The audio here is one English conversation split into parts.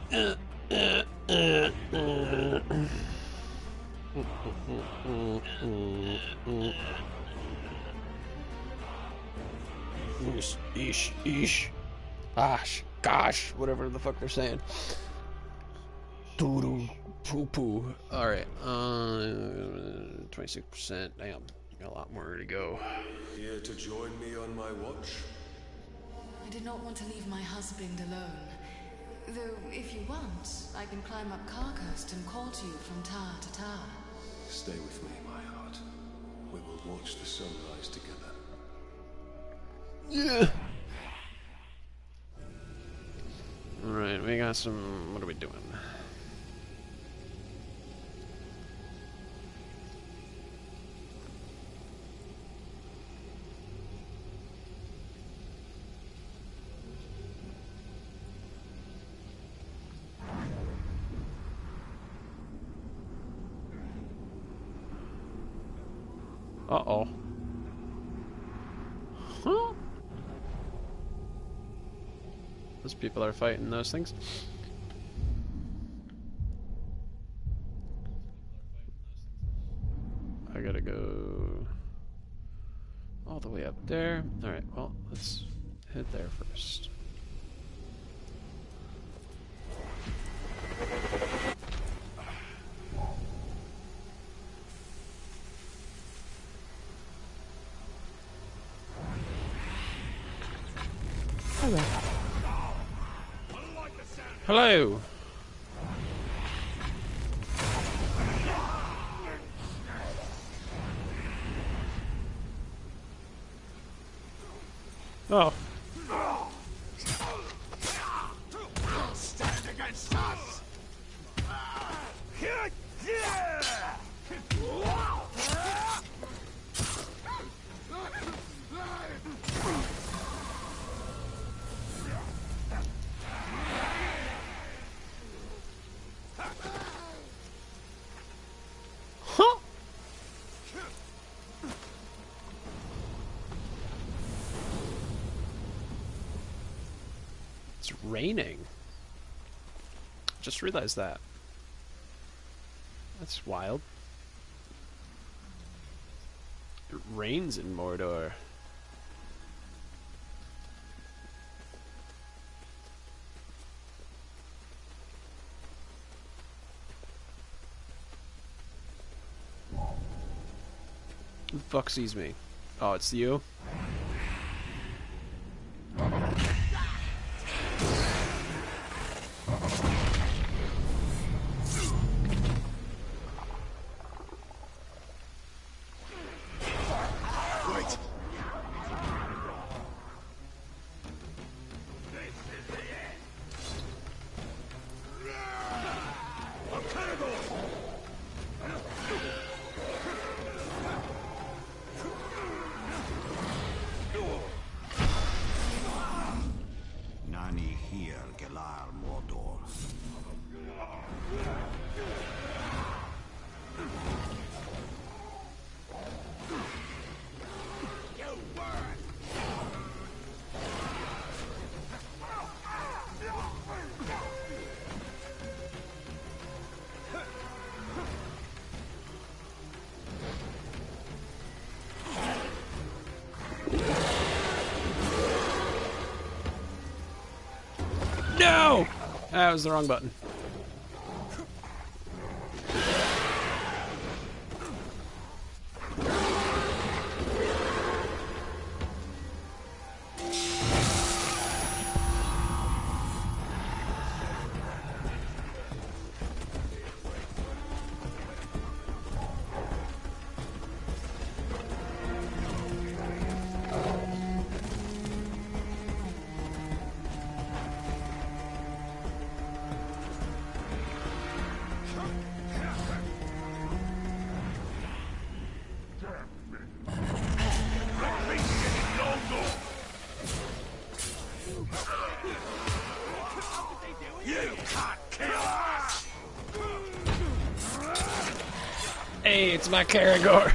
Eesh. Gosh, whatever the fuck they're saying. Doo-doo, poo-poo. Alright, 26%. Damn, got a lot more to go. Here to join me on my watch? I did not want to leave my husband alone. Though, if you want, I can climb up Carcoast and call to you from tower to tower. Stay with me, my heart. We will watch the sunrise together. Yeah. Alright, we got some... What are we doing? Uh-oh. Huh? Those people are fighting those things. I gotta go all the way up there. Alright, well, let's head there first. Hello. Oh. Stand against us. Huh? It's raining. Just realized that. That's wild. It rains in Mordor. Who the fuck sees me? Oh, it's you? Wait. Nani here, Gelar Mordor. No! That was the wrong button. Hey, it's my Caragor.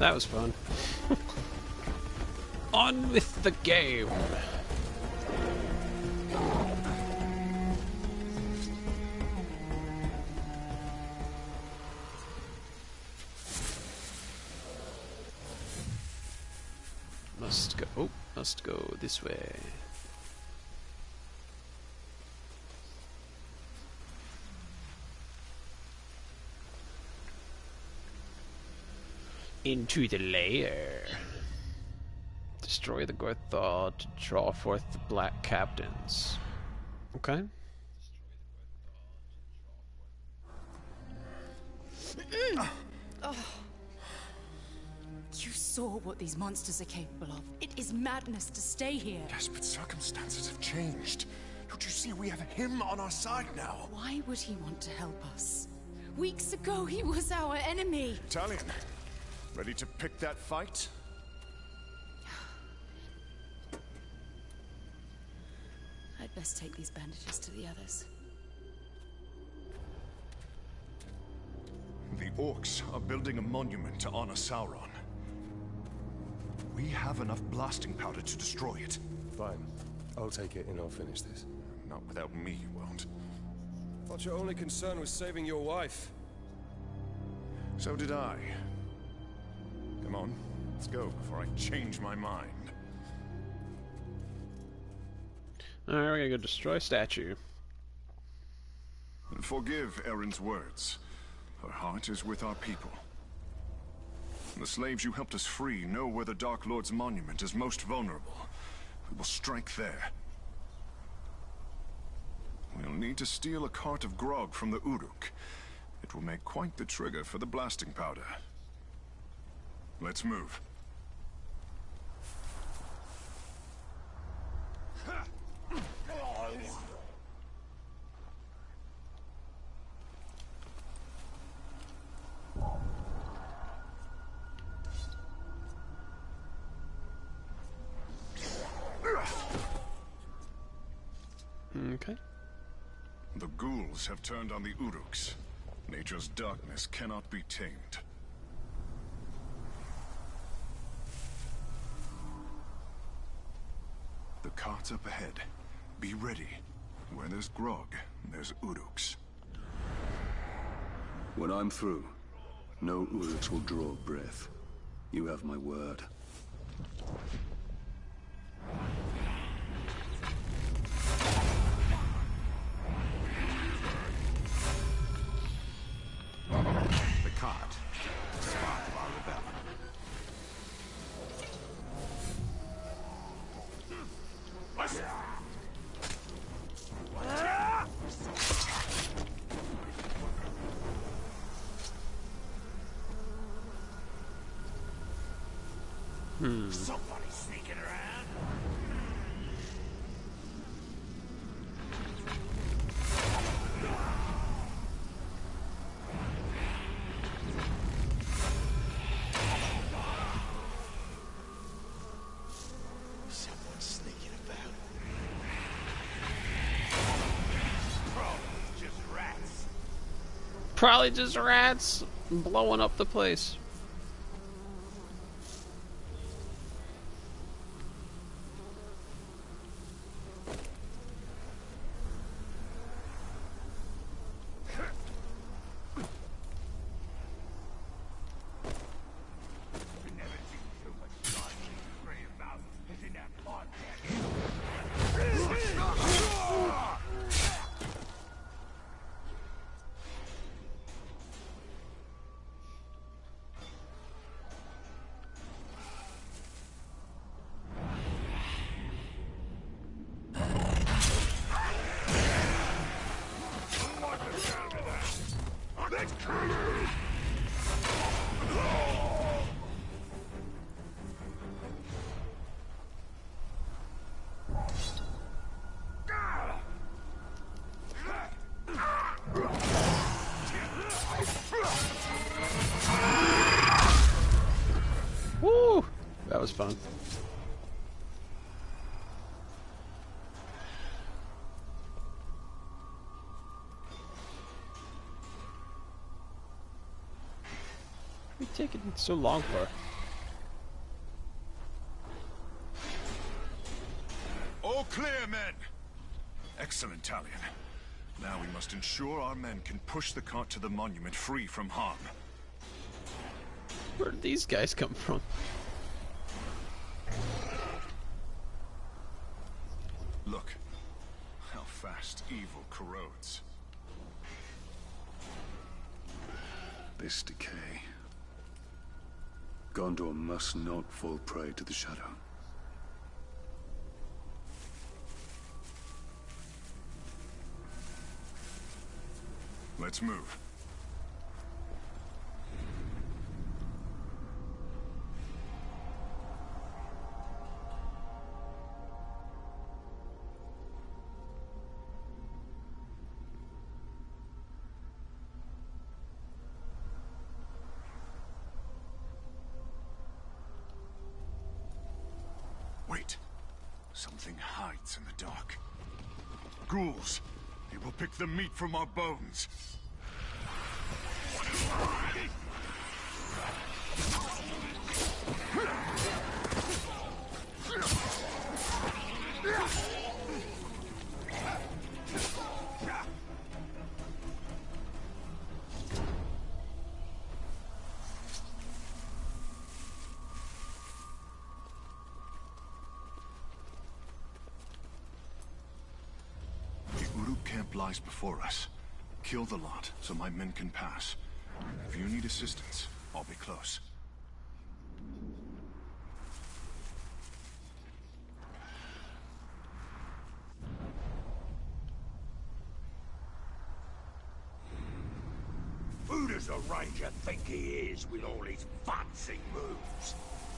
That was fun. On with the game. Must go this way. Into the lair. Destroy the Gorthal to draw forth the Black Captains. Okay. You saw what these monsters are capable of. It is madness to stay here. Yes, but circumstances have changed. Don't you see we have him on our side now? Why would he want to help us? Weeks ago, he was our enemy. Italian, ready to pick that fight? I'd best take these bandages to the others. The orcs are building a monument to honor Sauron. We have enough blasting powder to destroy it. Fine. I'll take it and I'll finish this. Not without me, you won't. Thought your only concern was saving your wife. So did I. Come on, let's go before I change my mind. Alright, we're gonna go destroy statue. Forgive Erin's words. Her heart is with our people. The slaves you helped us free know where the Dark Lord's monument is most vulnerable. We will strike there. We'll need to steal a cart of grog from the Uruk. It will make quite the trigger for the blasting powder. Let's move. Okay. The ghouls have turned on the Uruks. Nature's darkness cannot be tamed. The cart's up ahead. Be ready. Where there's grog, there's Uruks. When I'm through, no Uruks will draw breath. You have my word. The cart. Spark of our rebellion. Somebody sneaking around. Someone's sneaking about. Probably just rats. Probably just rats blowing up the place. Woo! That was fun. What are you taking so long for? Excellent, Talion. Now we must ensure our men can push the cart to the monument free from harm. Where did these guys come from? Look, how fast evil corrodes. This decay. Gondor must not fall prey to the shadow. Let's move. Wait. Something hides in the dark. Ghouls. They will pick the meat from our bones. Camp lies before us. Kill the lot, so my men can pass. If you need assistance, I'll be close. Who does the Ranger think he is with all his fancy moves?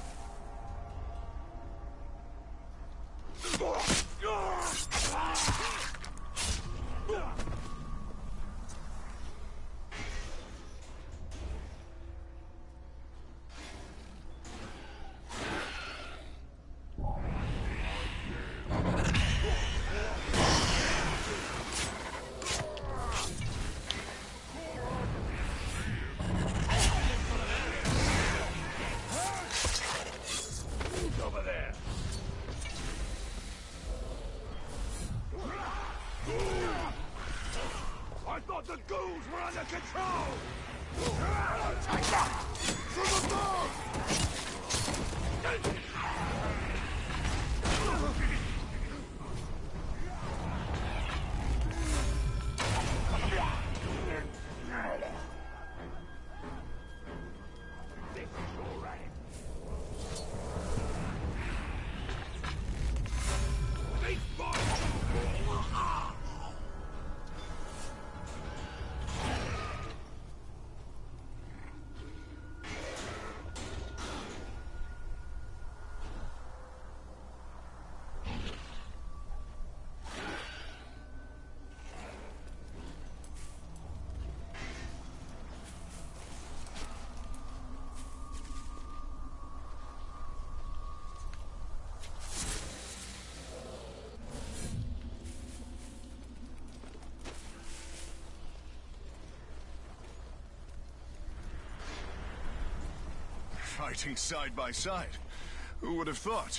Over there. I thought the ghouls were under control! Take that! From above! This is your aim. These boys! Fighting side by side. Who would have thought?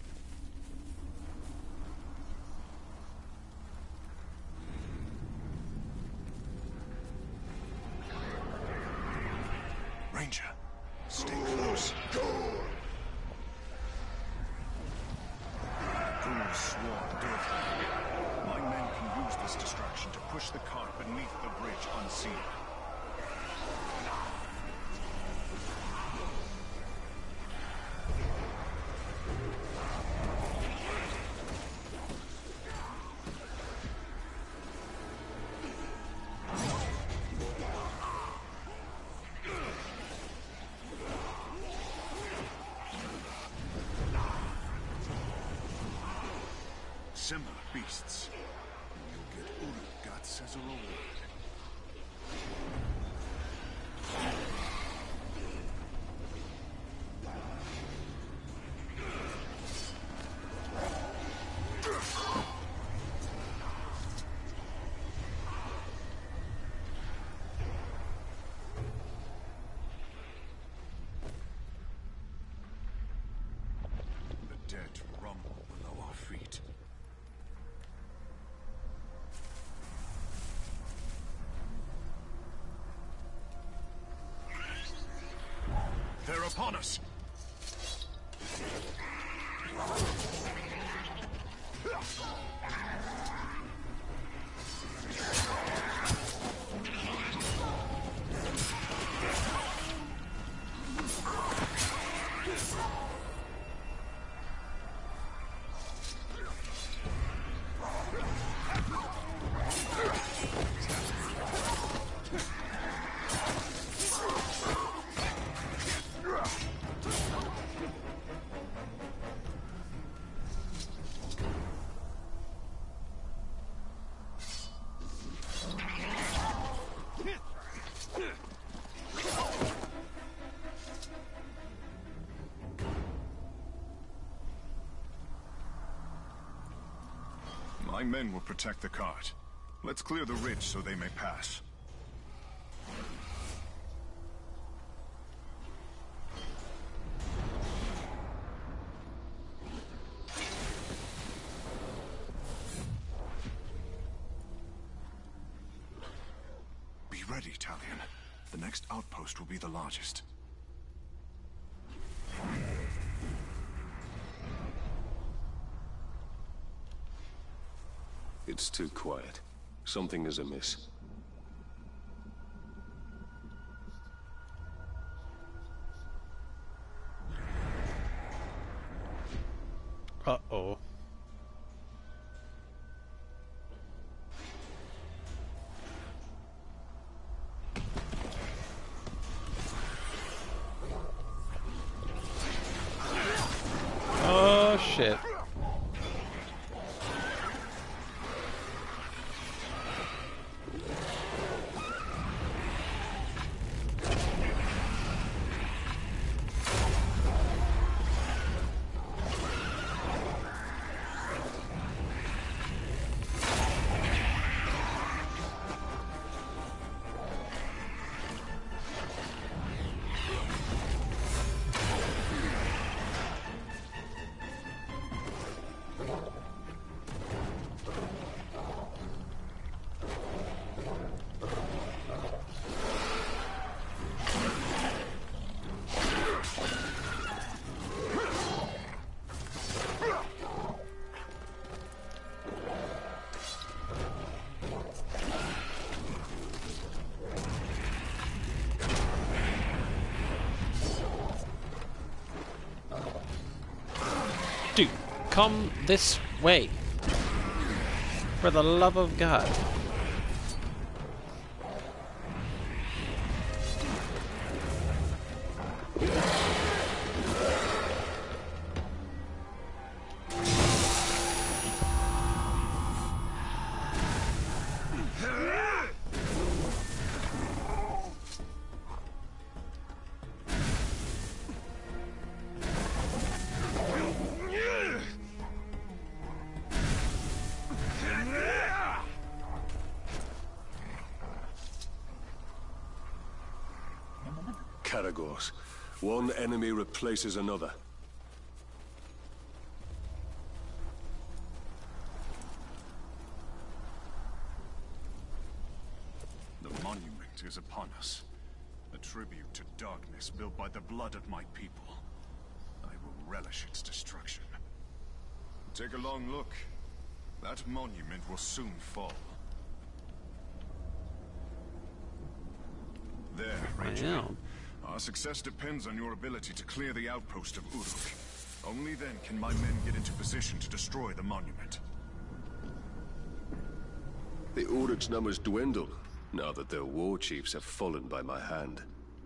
Ranger, stay close. Ghouls swarm deadly. My men can use this distraction to push the cart beneath the bridge unseen. Similar beasts. You'll get Uru guts as a reward. The dead rumble below our feet. They're upon us. My men will protect the cart. Let's clear the ridge so they may pass. Be ready, Talion. The next outpost will be the largest. It's too quiet. Something is amiss. Uh-oh. Oh, shit. Dude, come this way. For the love of God. Caragors. One enemy replaces another. The monument is upon us. A tribute to darkness built by the blood of my people. I will relish its destruction. Take a long look. That monument will soon fall. There, Ranger. Wow. Our success depends on your ability to clear the outpost of Uruk. Only then can my men get into position to destroy the monument. The Uruk's numbers dwindle, now that their war chiefs have fallen by my hand.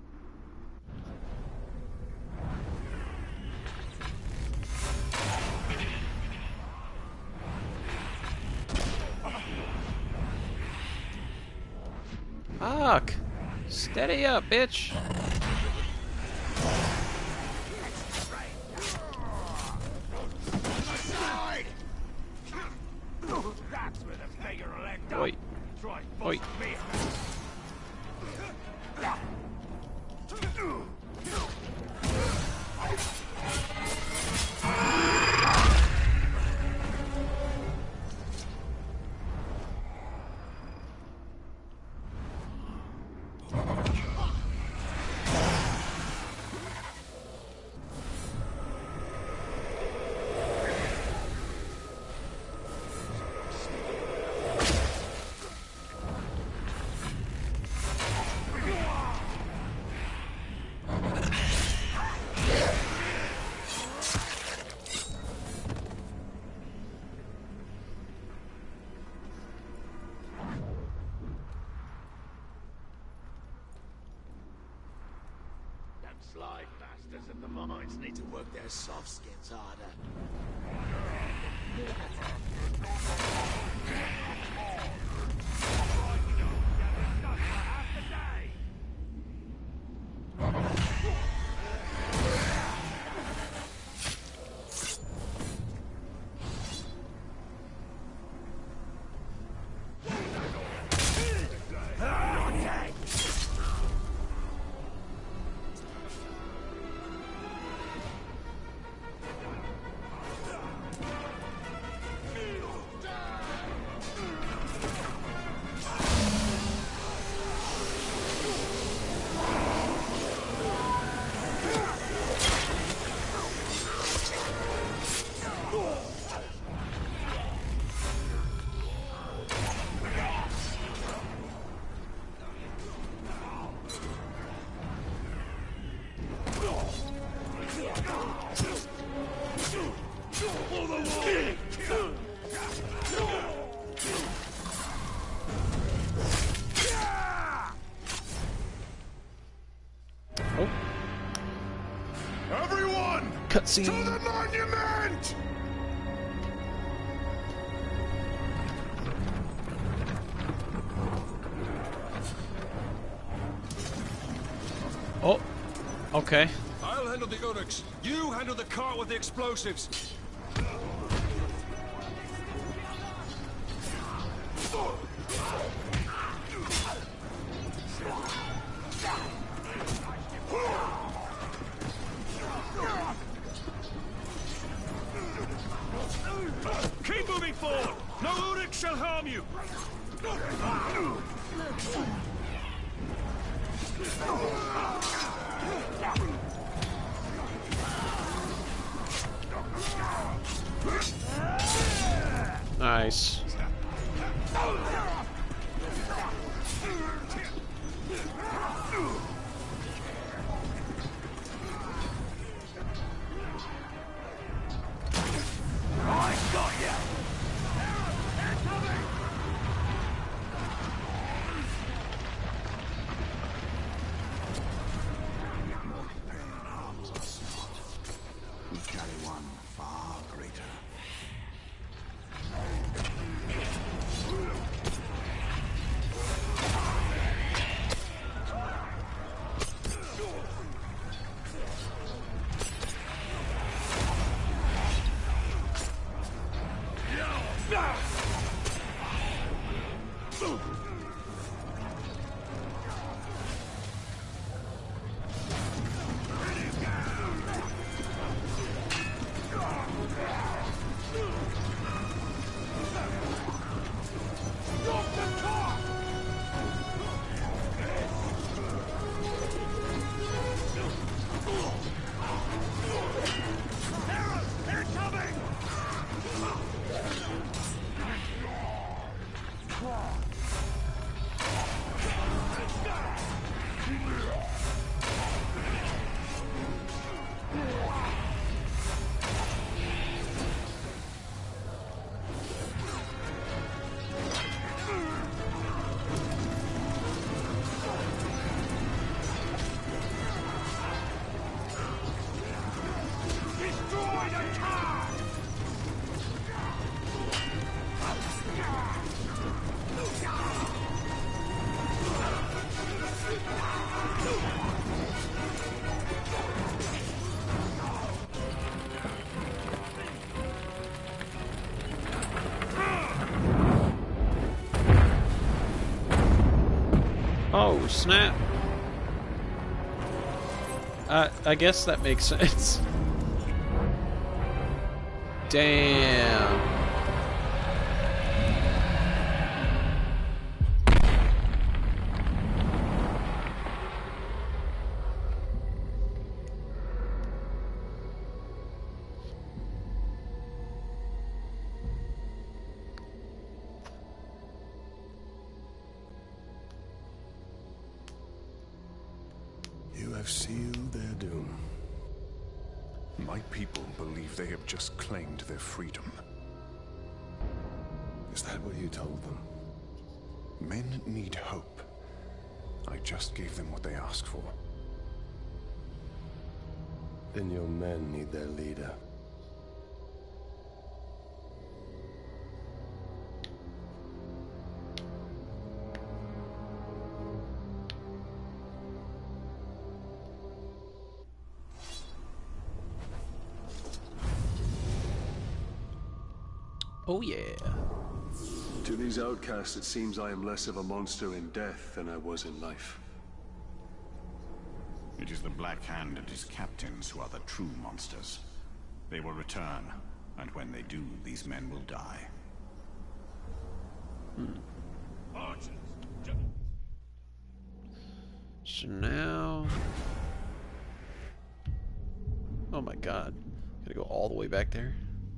Fuck! Steady up, bitch! That's where the figure will end up. Oi. Try Oi. busting me. fly bastards of the mines need to work their soft skins harder. Everyone! Cutscene. To the monument! Oh, okay. I'll handle the Uruks. You handle the cart with the explosives. Keep moving forward! No Uruk shall harm you! Nice. We carry one far greater. Oh, snap. I guess that makes sense. Damn. You have sealed their doom. My people believe they have just claimed their freedom. Is that what you told them? Men need hope. I just gave them what they asked for. Then your men need their leader. Oh yeah. To these outcasts, it seems I am less of a monster in death than I was in life. It is the Black Hand and his captains who are the true monsters. They will return, and when they do, these men will die. So now... Oh my god. Gotta go all the way back there?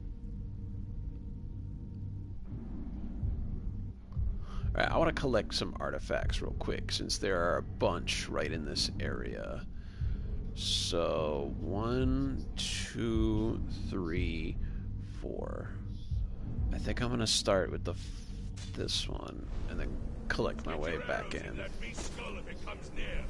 Alright, I want to collect some artifacts real quick, since there are a bunch right in this area. So, 1, 2, 3, 4. I think I'm gonna start with this one, and then collect my way back in. Let me skull if it comes near.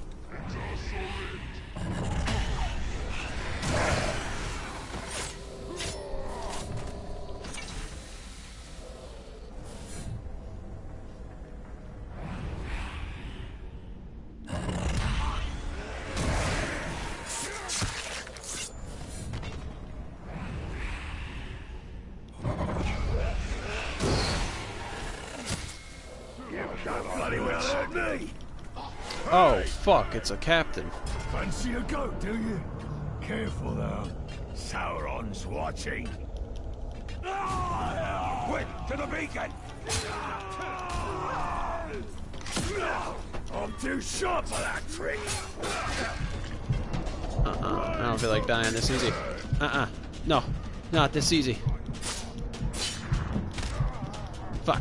Bloody well hurt me. Oh, fuck, it's a captain. Fancy a goat, do you? Careful though. Sauron's watching. Quick, to the beacon! I'm too sharp for that trick. I don't feel like dying this easy. No, not this easy. Fuck.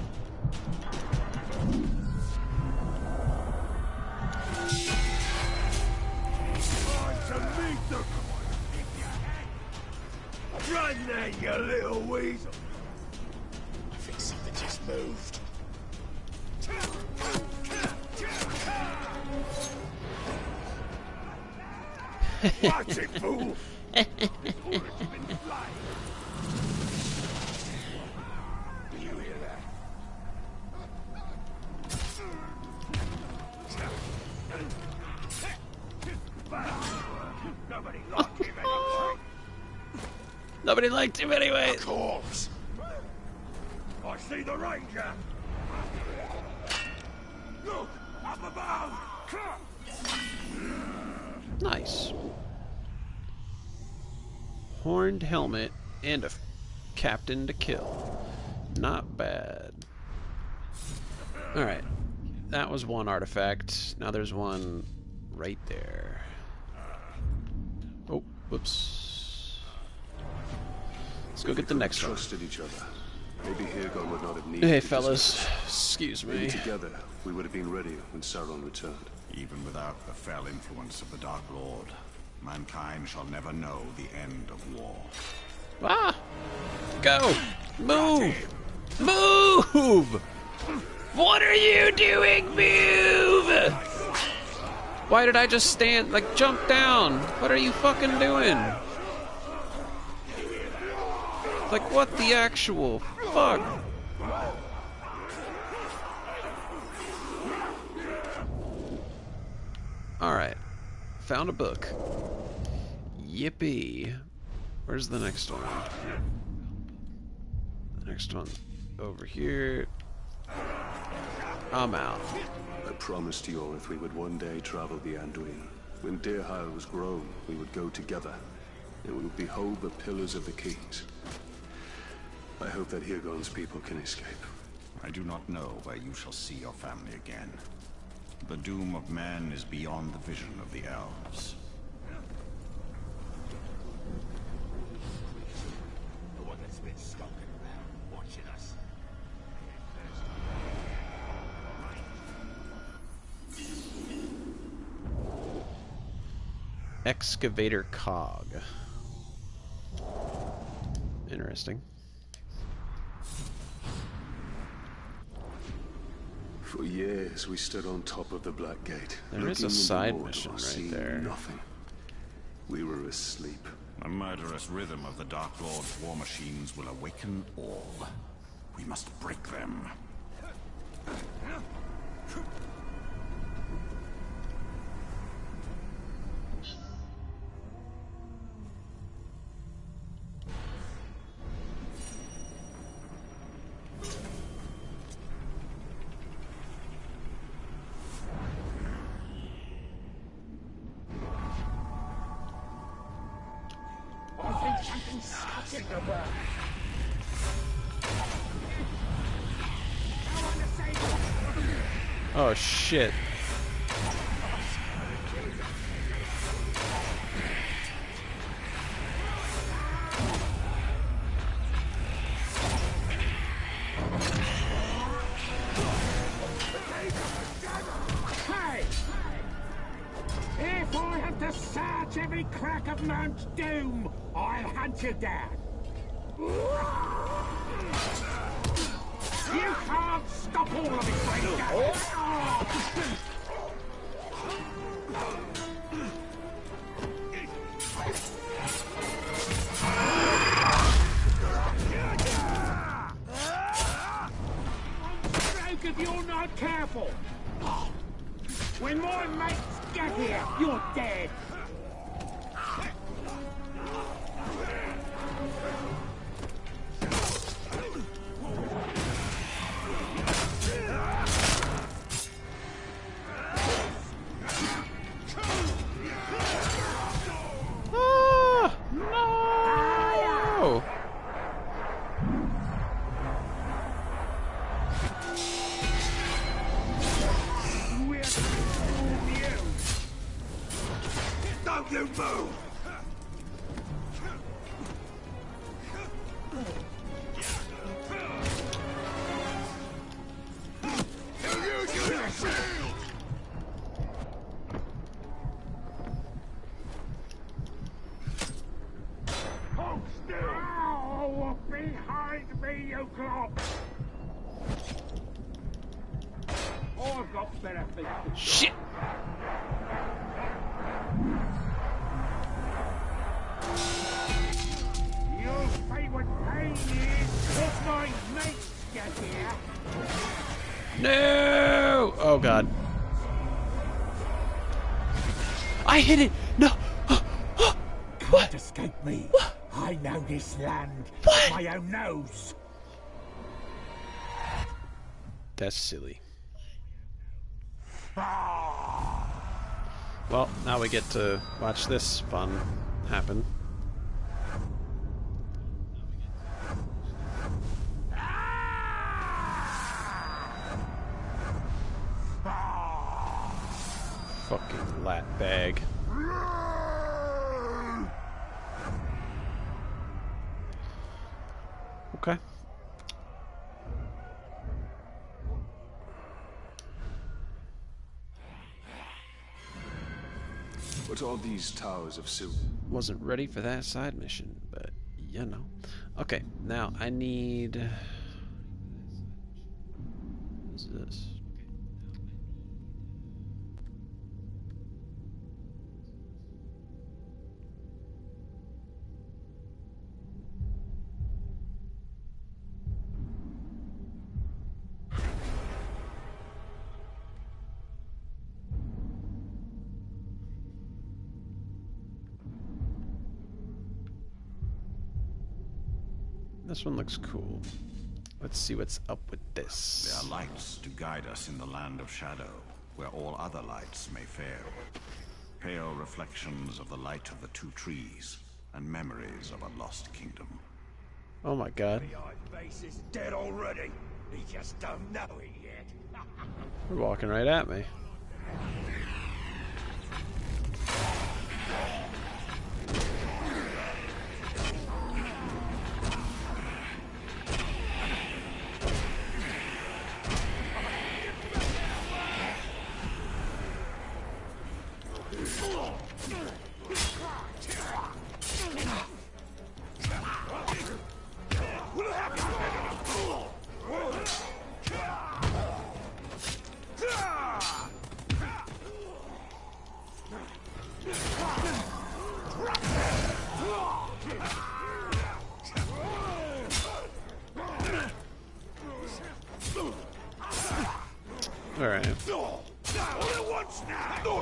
Run then, you little weasel! I think something just moved. Watch it, fool! Do you hear that? Nobody liked him anyway. Nobody liked him anyway. Corpse. I see the ranger. Look, up above. Nice. Horned helmet and a captain to kill. Not bad. Alright. That was one artifact. Now there's one right there. Oh, whoops. Let's go get the next one. Trusted each other. Maybe Hirgon would not have needed Hey to fellas, excuse Maybe me. together, we would have been ready when Sauron returned. Even without the fell influence of the Dark Lord, mankind shall never know the end of war. Ah! Go! Move! Move! What are you doing? Move! Why did I just stand, like, jump down? What are you fucking doing? Like, what the actual fuck? Alright. Found a book. Yippee. Where's the next one? The next one over here. I'm out. I promised Yorith we would one day travel the Anduin. When Dirhile was grown, we would go together, and we would behold the pillars of the kings. I hope that Hirgon's people can escape. I do not know where you shall see your family again. The doom of man is beyond the vision of the elves. The one that's been skulking around, watching us. Excavator cog. Interesting. For years, we stood on top of the Black Gate. There is a looking into side Mordor, mission right seeing there. Nothing. We were asleep. The murderous rhythm of the Dark Lord's war machines will awaken all. We must break them. Oh shit. Hey! If I have to search every crack of Mount Doom, I'll hunt you down. You can't stop all of it, Ranger! I'm if you're not careful. When my mates get here, you're dead. No! Don't you move! Hold still! Oh, behind me, you clop! I've got better things to do. Shit! You'll see what pain is if my mates get here. No! Oh god. I hit it! No! Can't escape me. I know this land with my own nose. That's silly. Well, now we get to watch this fun happen. Fucking lat bag. Okay. What are these towers of silver? Wasn't ready for that side mission, but you know. Okay, now I need. What's this? This one looks cool. Let's see what's up with this. There are lights to guide us in the land of shadow, where all other lights may fail. Pale reflections of the light of the two trees, and memories of a lost kingdom. Oh my god. The base is dead already. He just don't know it yet. They're walking right at me. All at once now!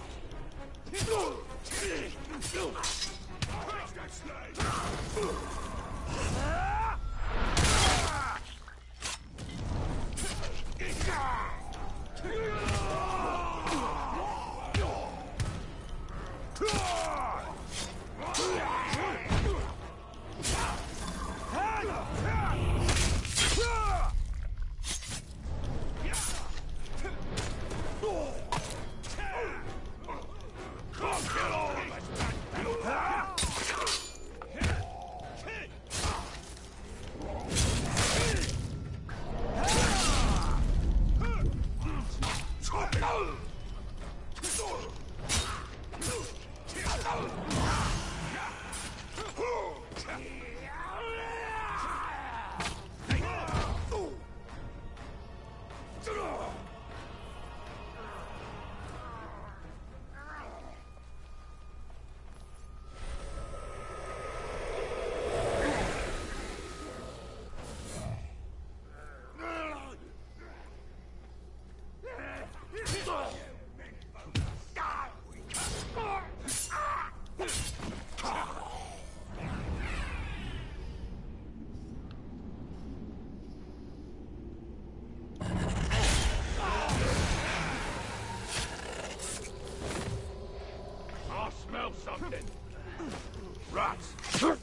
Something. Rats.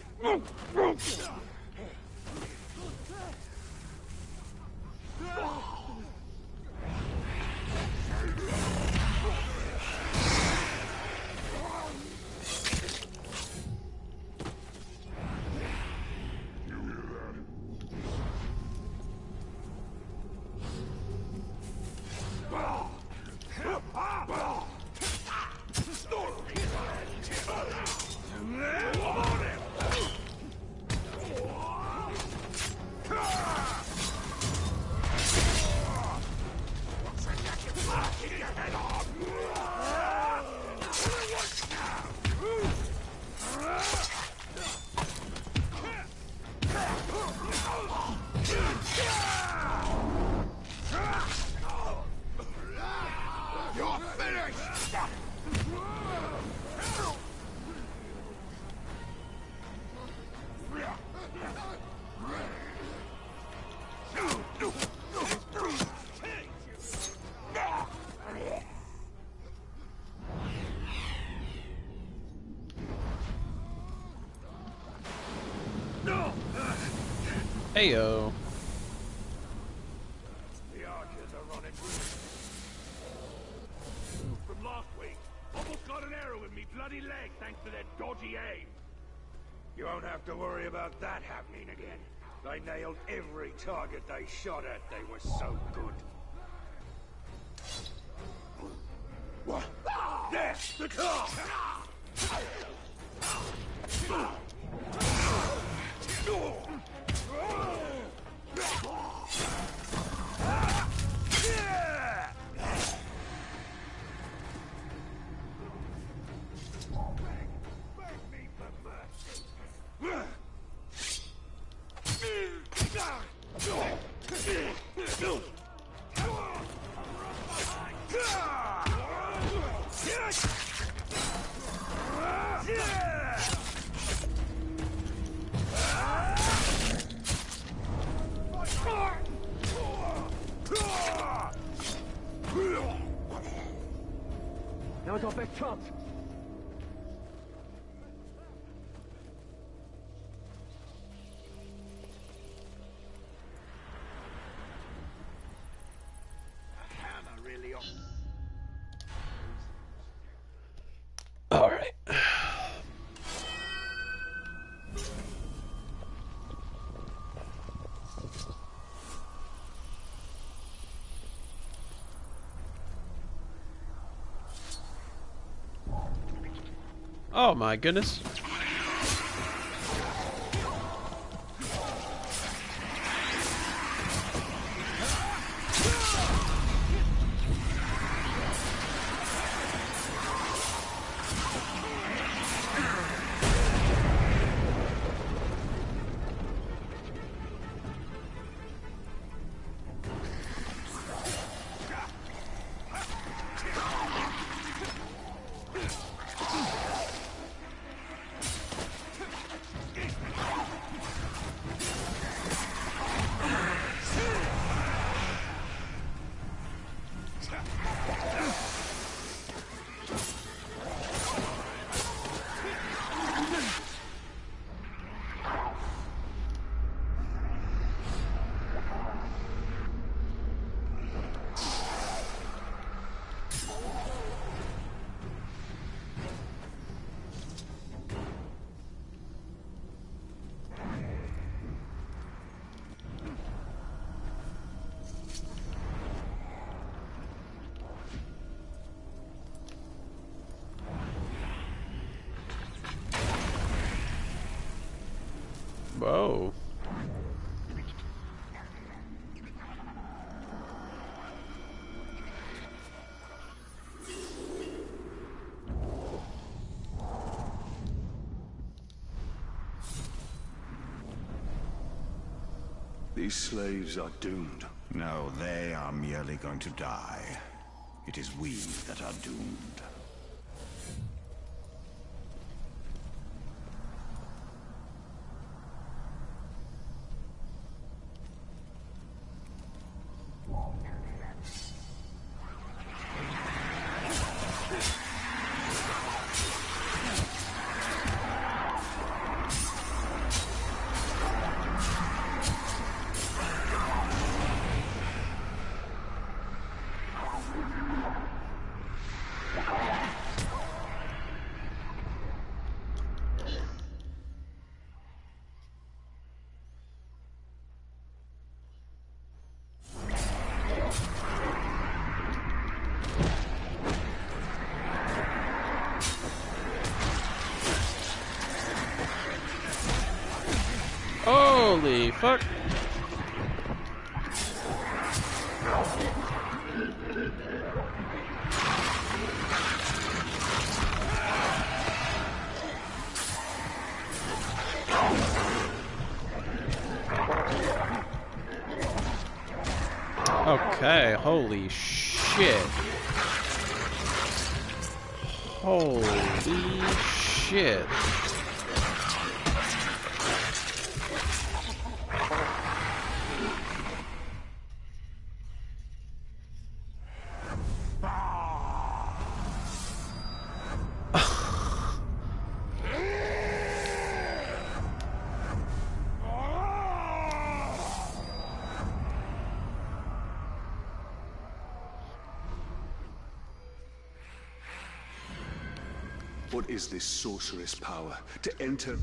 Heyo. The archers are running from last week. Almost got an arrow in me bloody leg thanks to their dodgy aim. You won't have to worry about that happening again. They nailed every target they shot at. They were so good. What? There! The car! Now is our best chance. All right. Oh my goodness. Whoa. These slaves are doomed. No, they are merely going to die. It is we that are doomed. Holy fuck. Okay, holy shit. Holy shit. What is this sorceress power? To enter...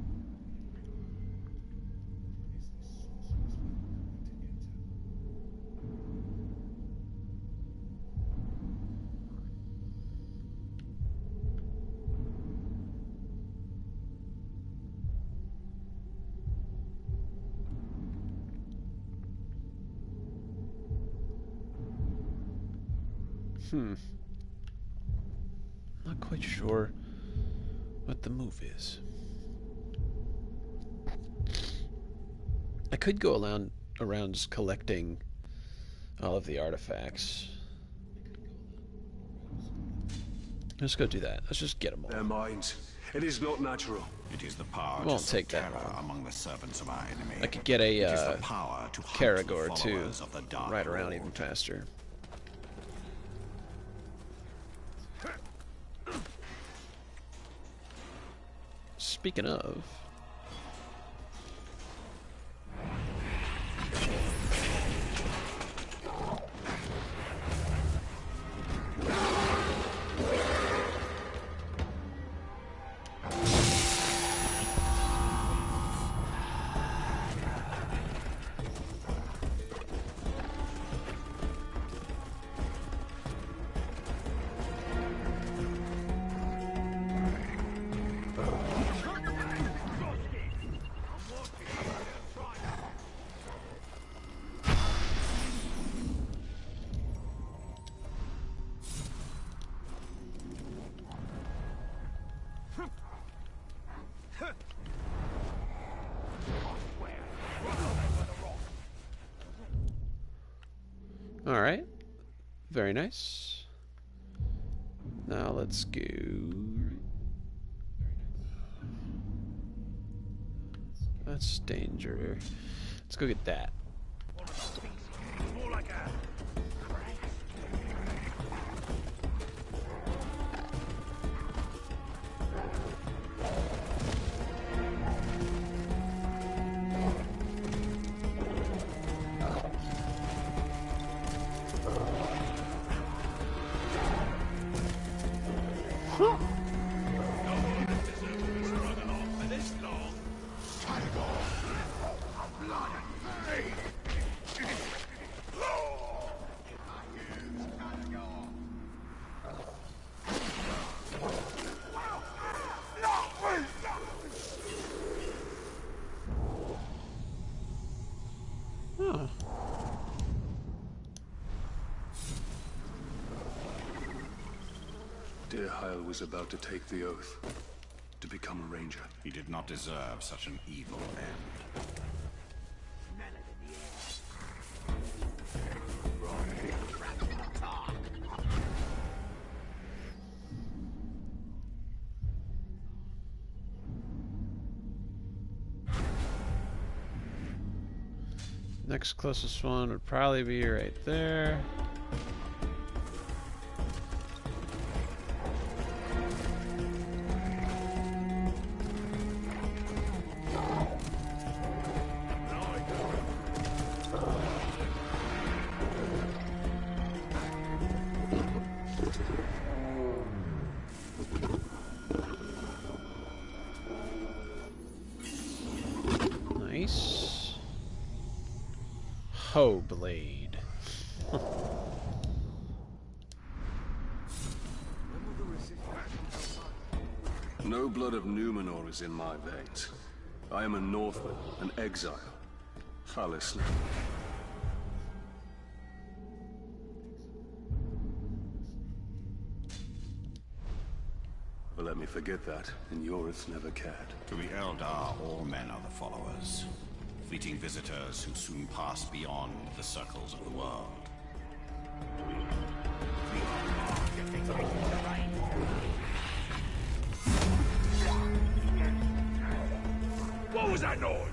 Not quite sure what the move is. I could go around just collecting all of the artifacts. Let's go do that. Let's just get them all. Their minds. It is not natural. It is the power Won't to take sow that terror long. among the servants of our enemy. I could get It is a the power to hunt the Caragor too, followers of the Dark ride around Lord. even faster. Speaking of, all right, very nice. Now let's go. That's danger. Let's go get that. Deerheil was about to take the oath. To become a ranger. He did not deserve such an evil end. Next closest one would probably be right there. Nice. Hoe blade. No blood of Numenor is in my veins. I am a Northman, an exile. Hallisle. But let me forget that, and Yorith never cared. To the Eldar, all men are the followers. Fleeting visitors who soon pass beyond the circles of the world. What was that noise?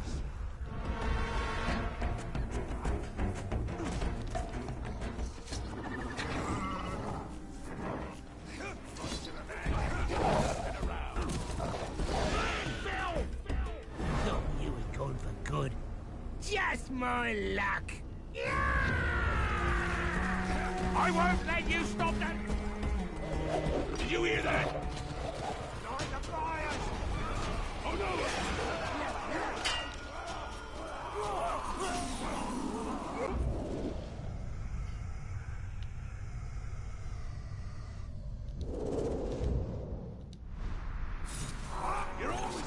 Just my luck. I won't let you stop that! Did you hear that? Light the fires! Oh no! You're always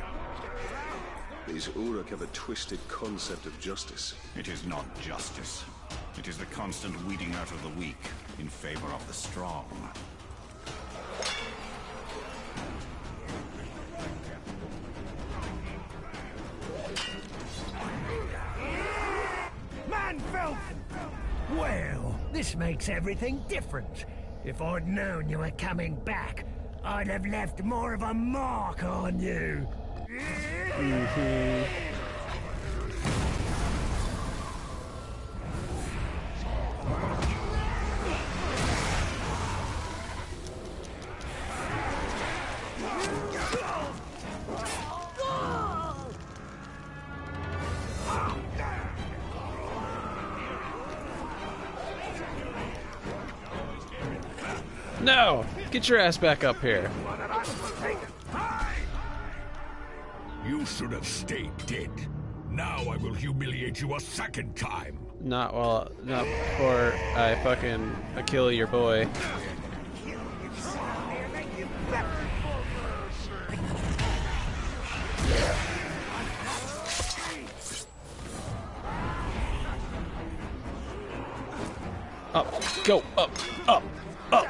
These Uruk have a twisted concept of justice. It is not justice. It is the constant weeding out of the weak in favor of the strong. Man filth! Well, this makes everything different. If I'd known you were coming back, I'd have left more of a mark on you. No! Get your ass back up here. You should have stayed dead. Now I will humiliate you a second time. Not before I fucking kill your boy. Up, go, up, up, up.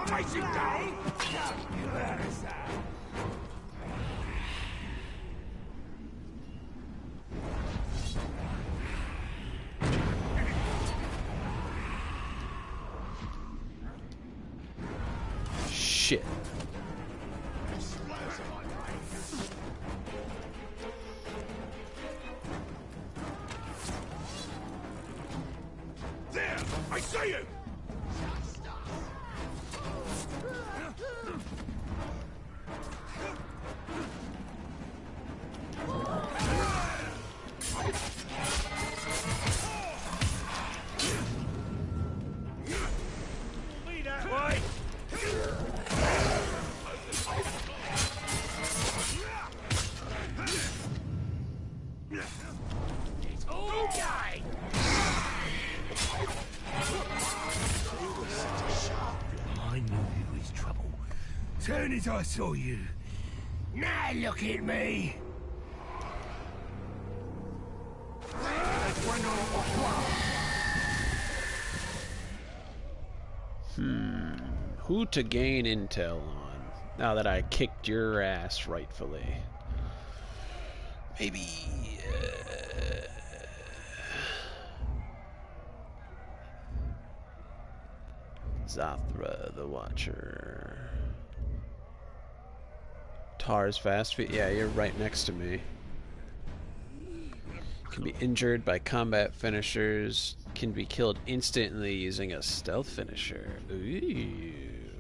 Shit. There! I see you! Wait! It's all right! I knew you was trouble. Soon as I saw you. Now look at me! Who to gain intel on now that I kicked your ass rightfully? Maybe Zathra the Watcher. Tar's fast feet. Yeah, you're right next to me. Can be injured by combat finishers. Can be killed instantly using a stealth finisher. Ooh.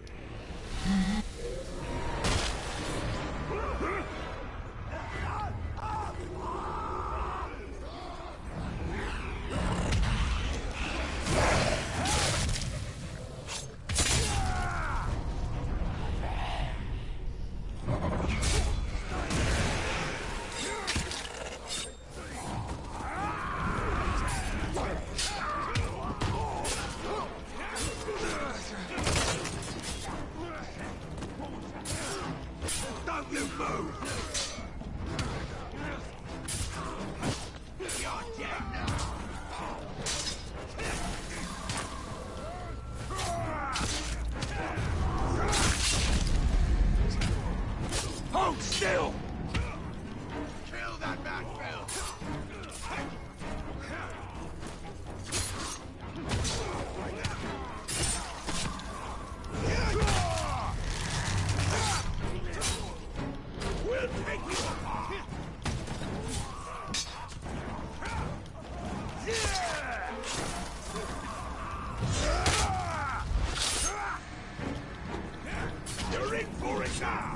Hold still! Kill that man, Phil! We'll take you apart! You're in for it now!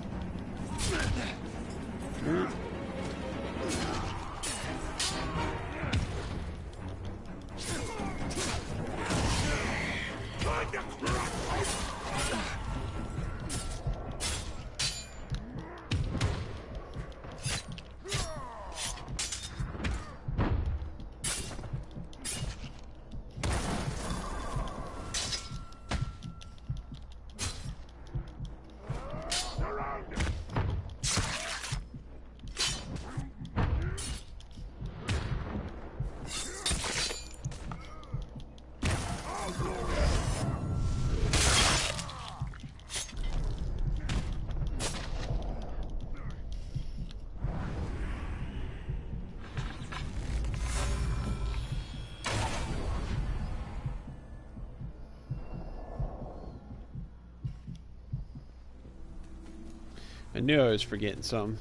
I knew I was forgetting some.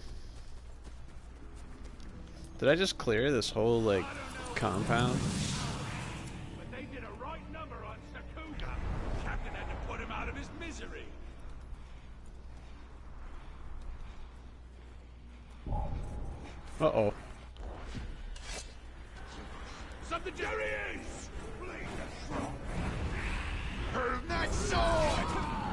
Did I just clear this whole, like, compound? But they did a right number on Sakuga. Captain had to put him out of his misery. Uh-oh. Something there he is! Hurl that sword!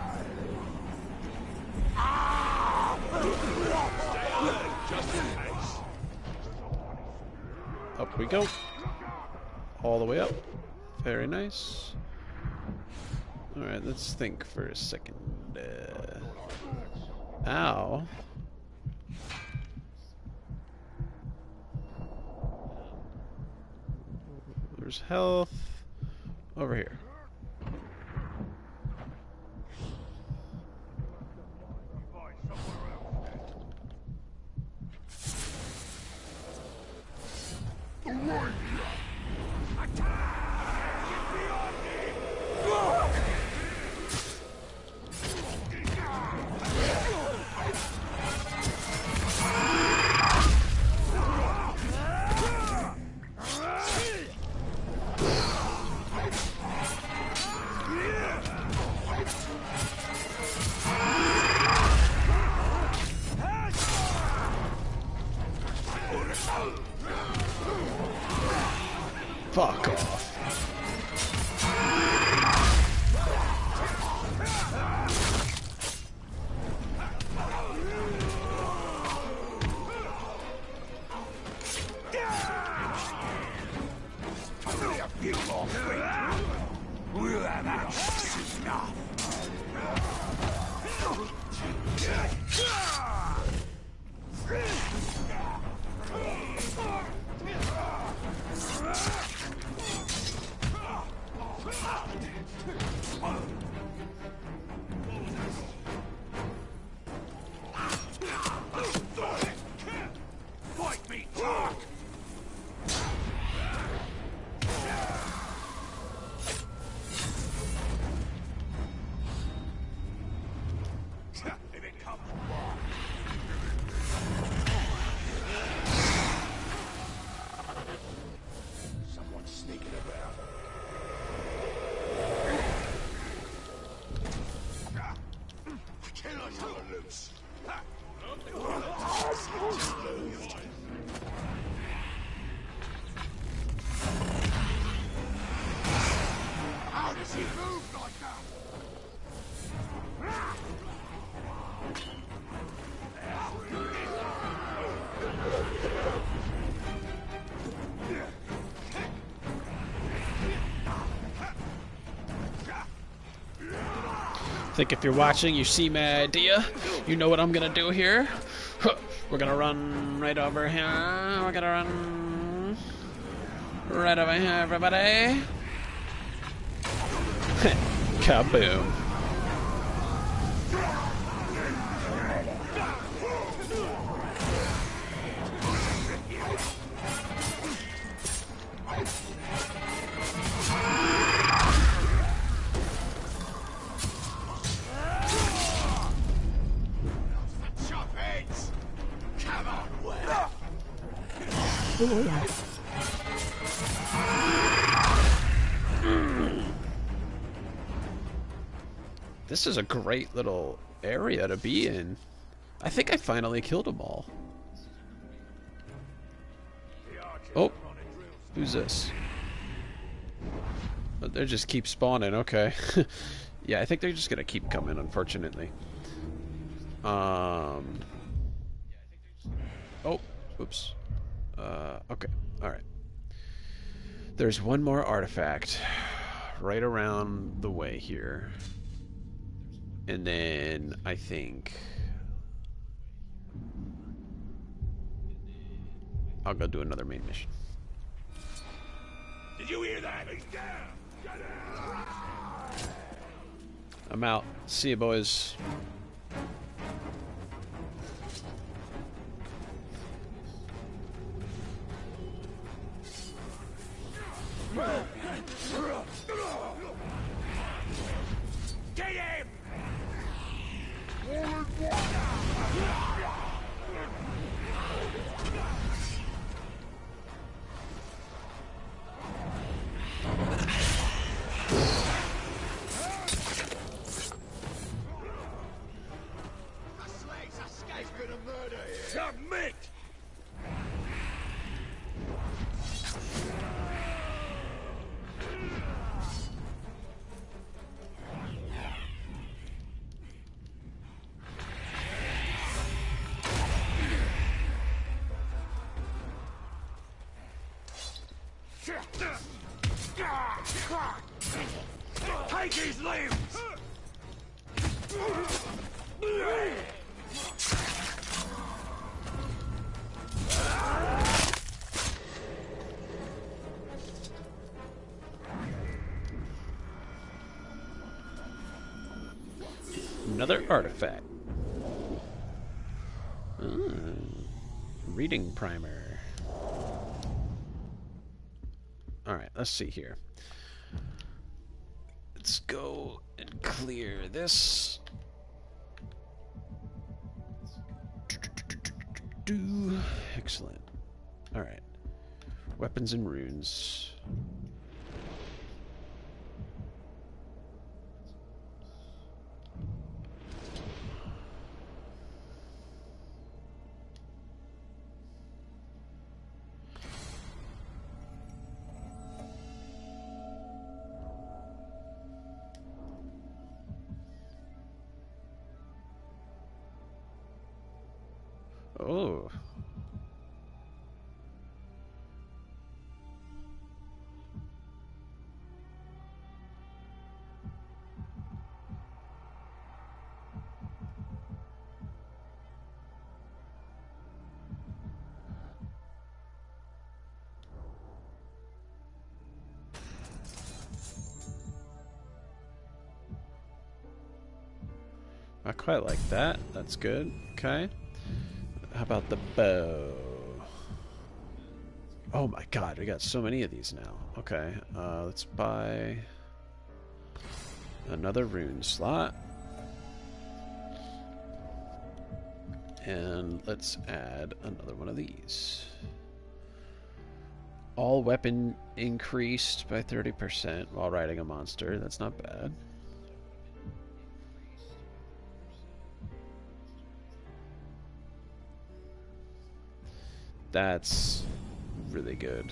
Stay alert, just in case. Up we go. All the way up. Very nice. Alright, let's think for a second. Ow. There's health. Over here. Fuck off. We'll have access now. think if you're watching, you see my idea. You know what I'm gonna do here. We're gonna run right over here. We're gonna run right over here, everybody. Kaboom. This is a great little area to be in. I think I finally killed them all. Oh, who's this? Oh, they just keep spawning, okay. Yeah, I think they're just gonna keep coming, unfortunately. Oh, oops. Okay, alright. There's one more artifact right around the way here. And then I think I'll go do another main mission. Did you hear that? He's down. Get him. I'm out. See you, boys. Get him! Submit! Take his limbs! Another artifact. Reading primer. Alright, let's see here. Let's go and clear this. Excellent. Alright. Weapons and runes. Oh. I quite like that. That's good. Okay. How about the bow? Oh my god, we got so many of these now. Okay, let's buy another rune slot. And let's add another one of these. All weapon increased by 30% while riding a monster. That's not bad. That's really good.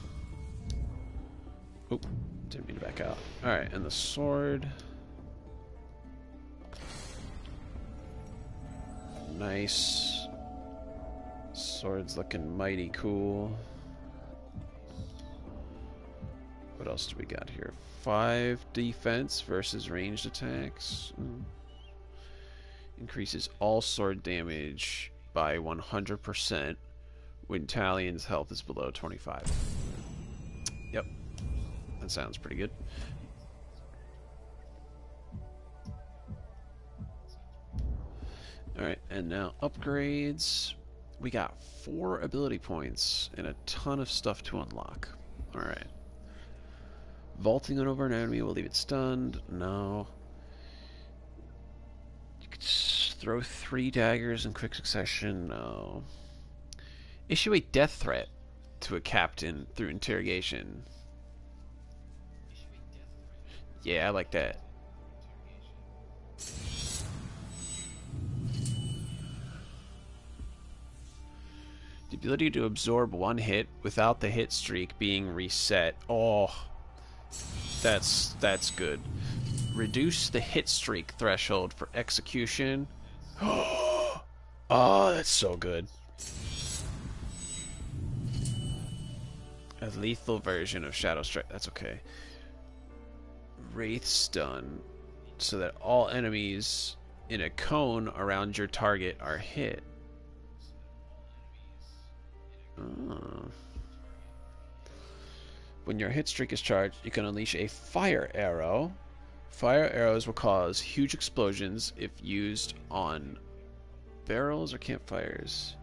Oh, didn't mean to back out. Alright, and the sword. Nice. Sword's looking mighty cool. What else do we got here? 5 defense versus ranged attacks. Increases all sword damage by 100% when Talion's health is below 25. Yep. That sounds pretty good. Alright, and now upgrades. We got 4 ability points and a ton of stuff to unlock. Alright. Vaulting on over an enemy will leave it stunned. No. You could throw 3 daggers in quick succession. No. Issue a death threat to a captain through interrogation. Yeah, I like that. The ability to absorb 1 hit without the hit streak being reset. Oh, that's good. Reduce the hit streak threshold for execution. Oh, that's so good. A lethal version of Shadow Strike. That's okay. Wraith stun, so that all enemies in a cone around your target are hit. When your hit streak is charged, you can unleash a fire arrow. Fire arrows will cause huge explosions if used on barrels or campfires.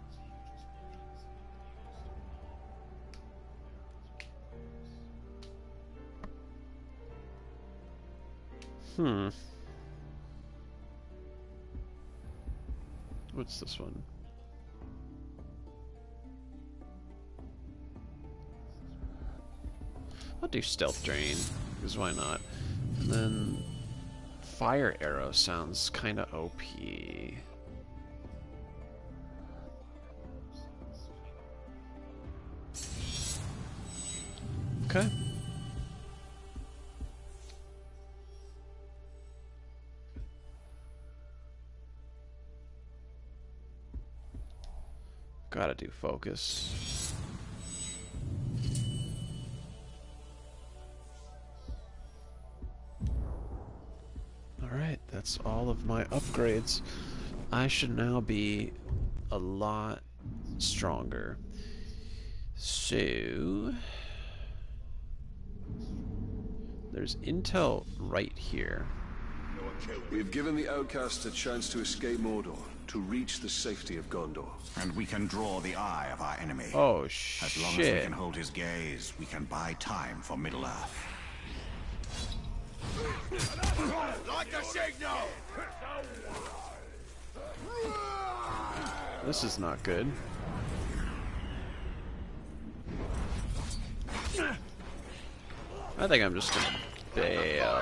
What's this one? I'll do Stealth Drain, because why not? And then Fire Arrow sounds kind of OP. Okay. Gotta do focus. Alright, that's all of my upgrades. I should now be a lot stronger. So there's intel right here. We've given the outcasts a chance to escape Mordor, to reach the safety of Gondor. And we can draw the eye of our enemy. Oh, shit. As long as we can hold his gaze, we can buy time for Middle-earth. Like a signal! This is not good. I think I'm just gonna bail.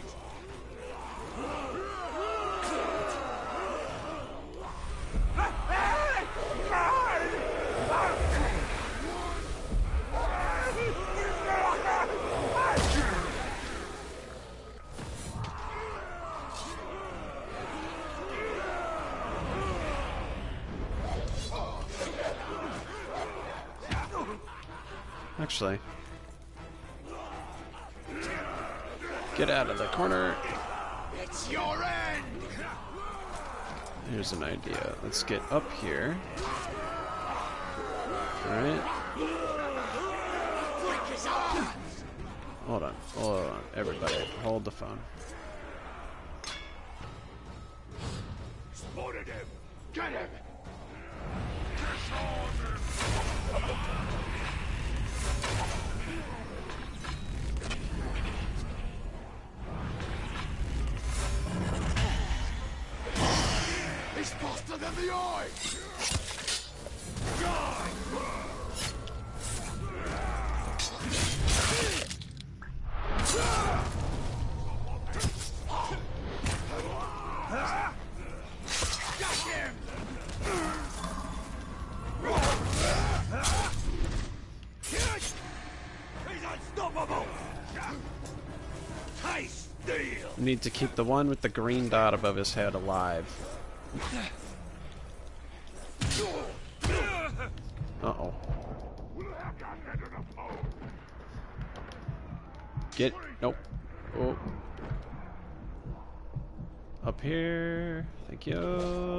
Actually, get out of the corner. It's your end! Here's an idea. Let's get up here. Alright. Hold on, everybody. Hold the phone. Spotted him! Get him! He's faster than the eye! Need to keep the one with the green dot above his head alive. Uh-oh. Get... Nope. Oh. Up here. Thank you.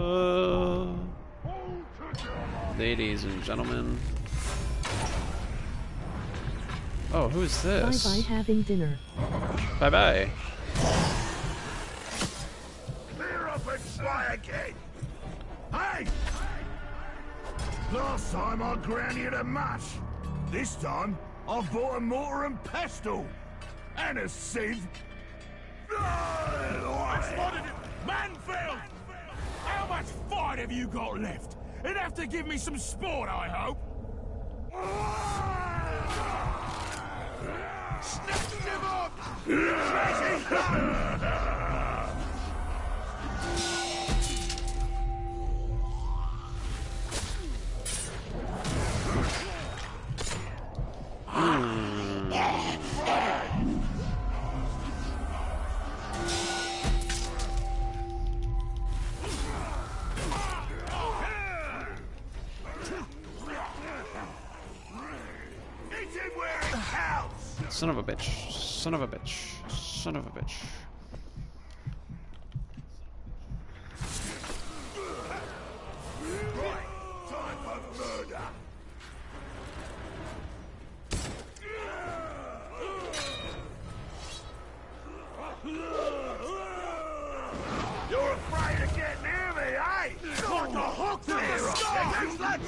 Ladies and gentlemen. Oh, who is this? Bye-bye having dinner. Bye-bye. Clear up and try again! Hey! Last time I ground you to mush. This time, I've bought a mortar and pestle. And a sieve. I spotted it! Manfield! How much fight have you got left? You'd have to give me some sport, I hope. Snatch him up! Son of a bitch. Son of a bitch. Son of a bitch. Right, time for murder. You're afraid to get near me, eh? Like a hook to the sky!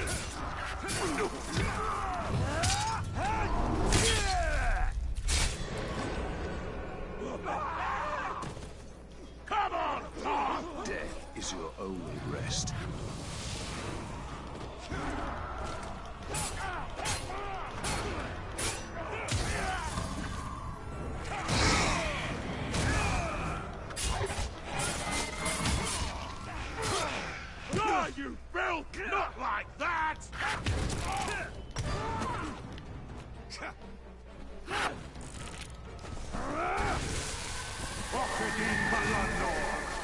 Come on, Tom! Death is your only rest. God, you filth! Not like that! Rocket in Palandor!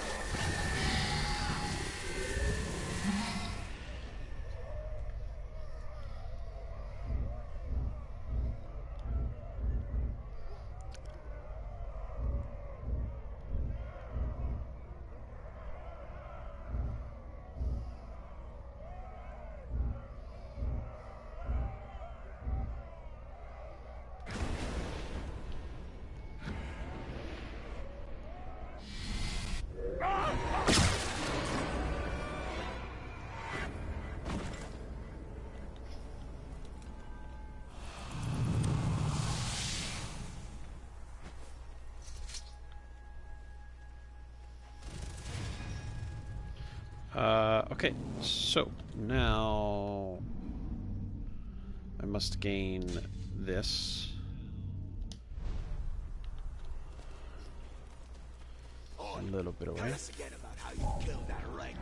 Okay, so now I must gain this. A little bit away. Tell us again about how you killed that wretch.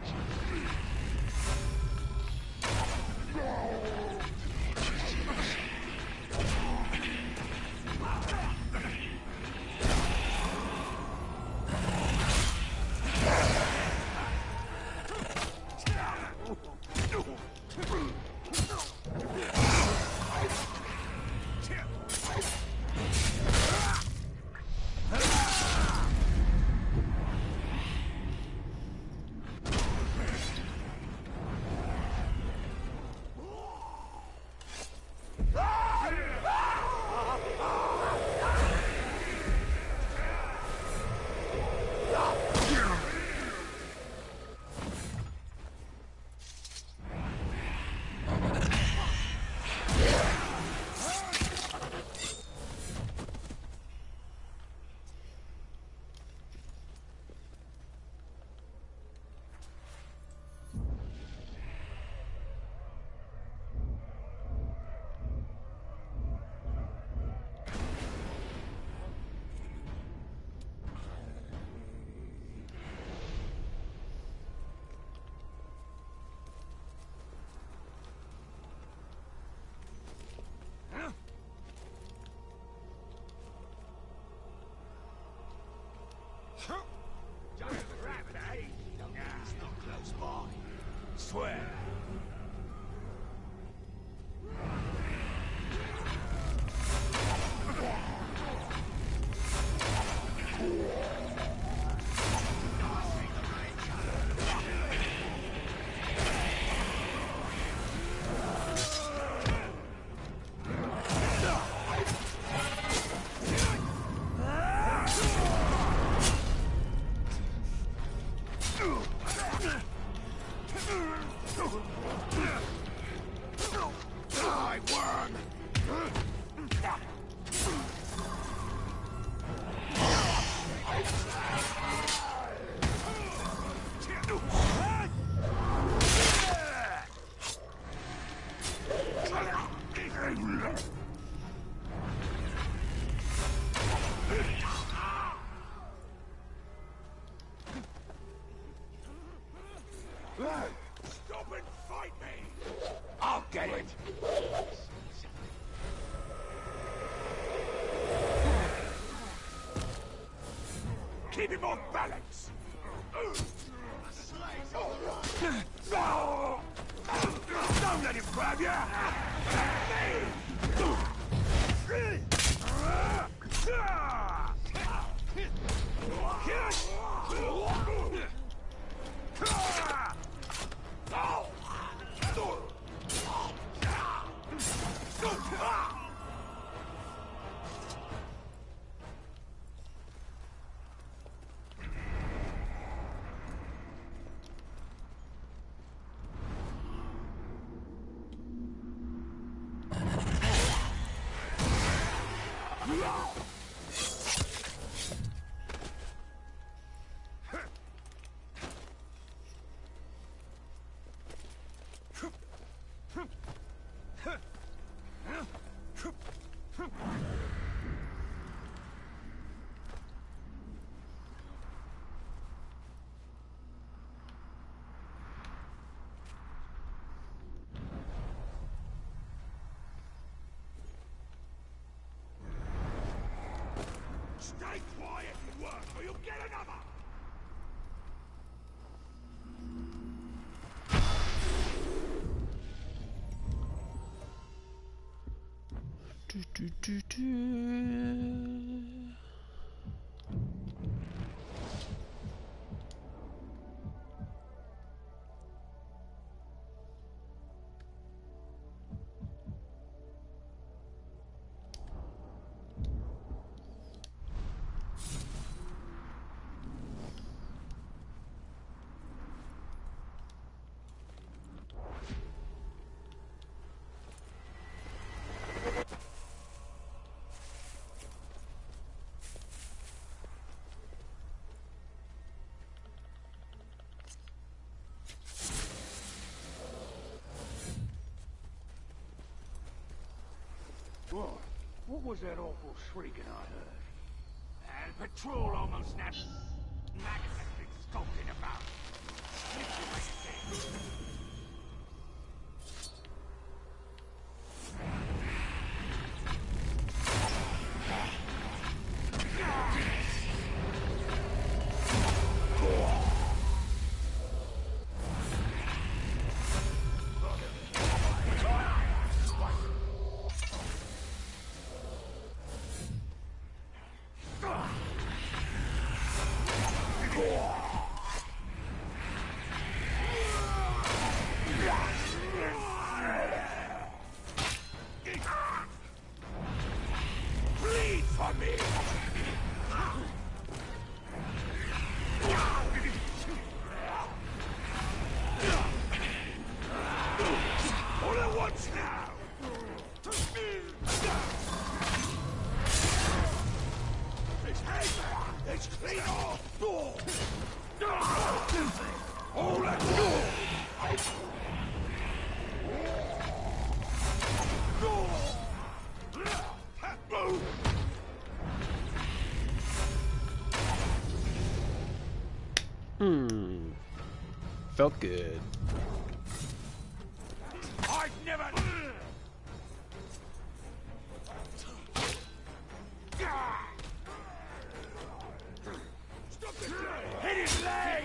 Stop and fight me! I'll get it! Keep him off balance! Don't let him grab you! Stay quiet and work, or you'll get another! What was that awful shrieking I heard? And patrol almost snapped. Max has been skulking about. Felt good. I've never... Stop the play! Hit his legs!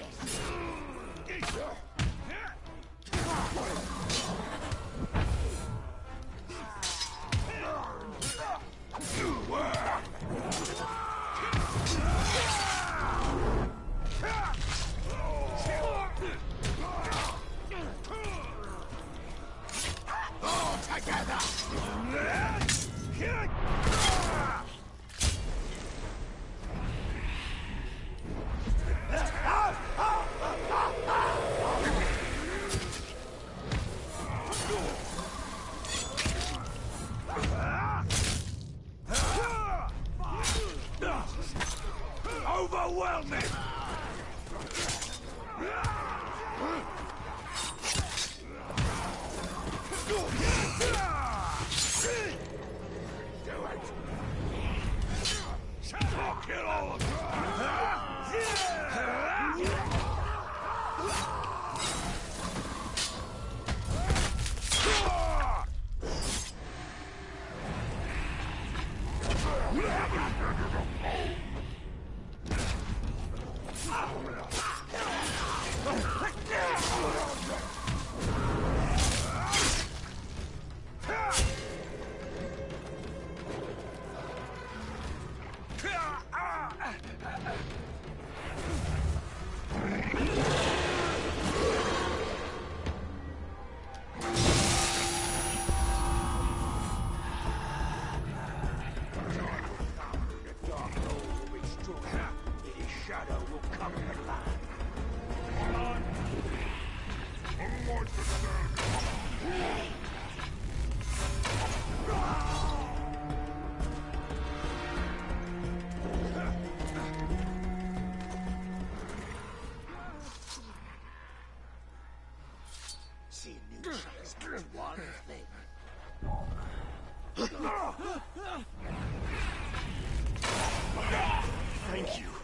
Thank you.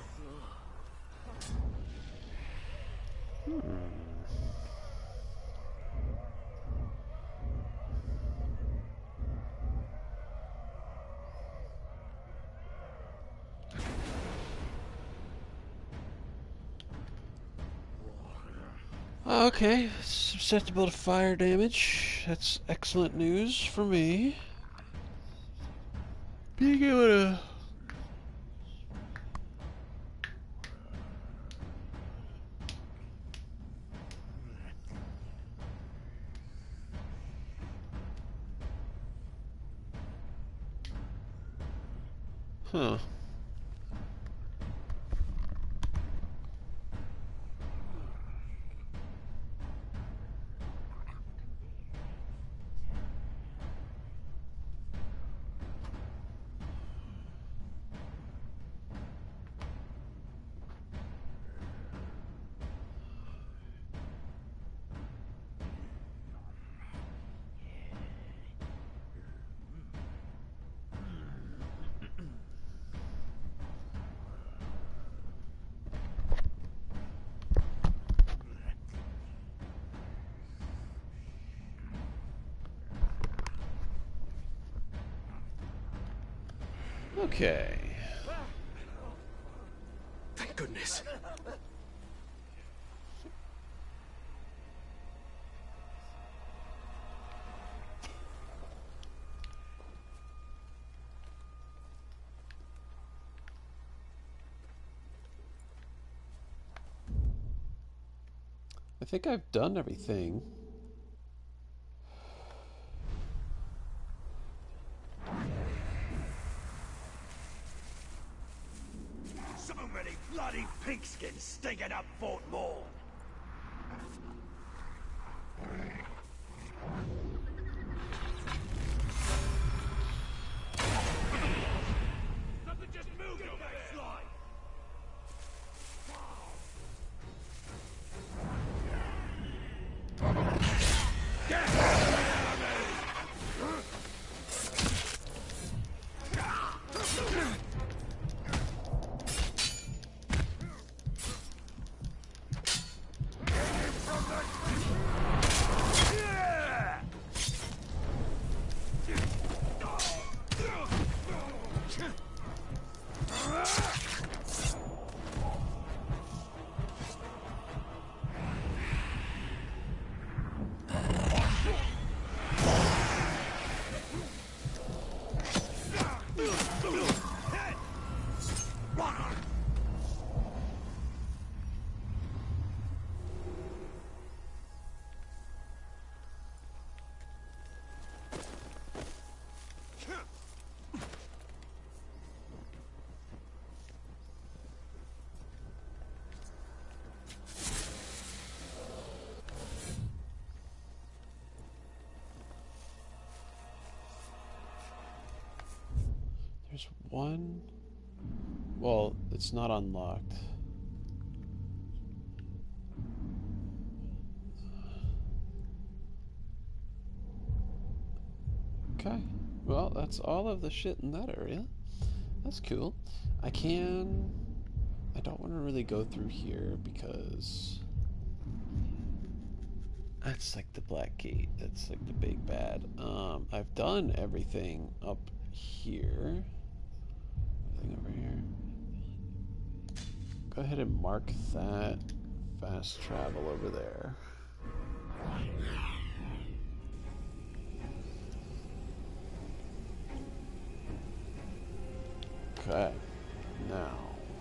Okay, susceptible to fire damage. That's excellent news for me. Being able to... Huh. Okay. Thank goodness. I think I've done everything. So many bloody pigskins stinking up Fort Morn. Something just moved over that slide. There's one... Well, it's not unlocked. Okay. Well, that's all of the shit in that area. That's cool. I don't want to really go through here because... That's like the Black Gate. That's like the big bad. I've done everything up here. Everything over here. Go ahead and mark that fast travel over there. Okay, now.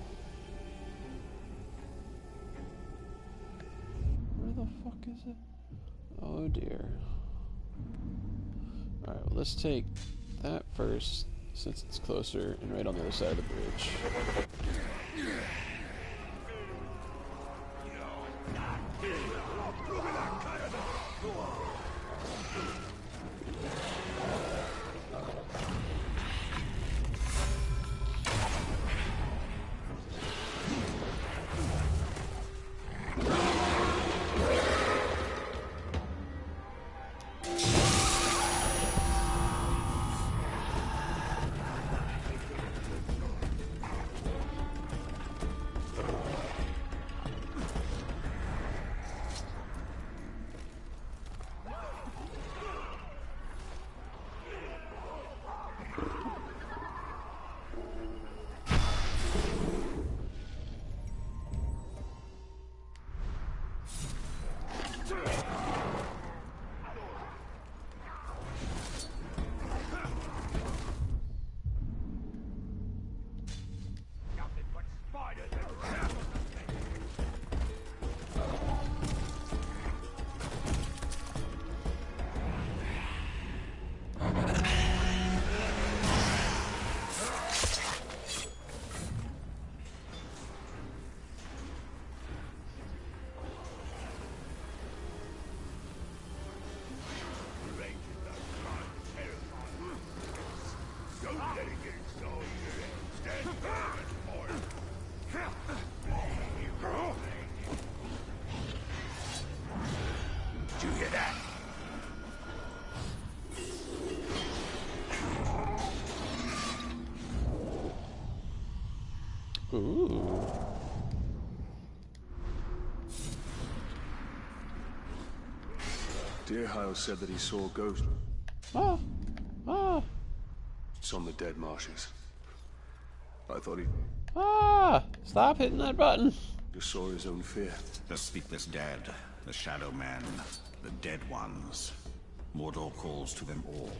Where the fuck is it? Oh dear. Alright, well, let's take that first, since it's closer and right on the other side of the bridge. Did you hear that? Ooh. Deerhile said that he saw a ghost. Ah! Ah! It's on the dead marshes. I thought he Ah! Stop hitting that button! just saw his own fear. The sleepless dead, the Shadow Men, the dead ones. Mordor calls to them all.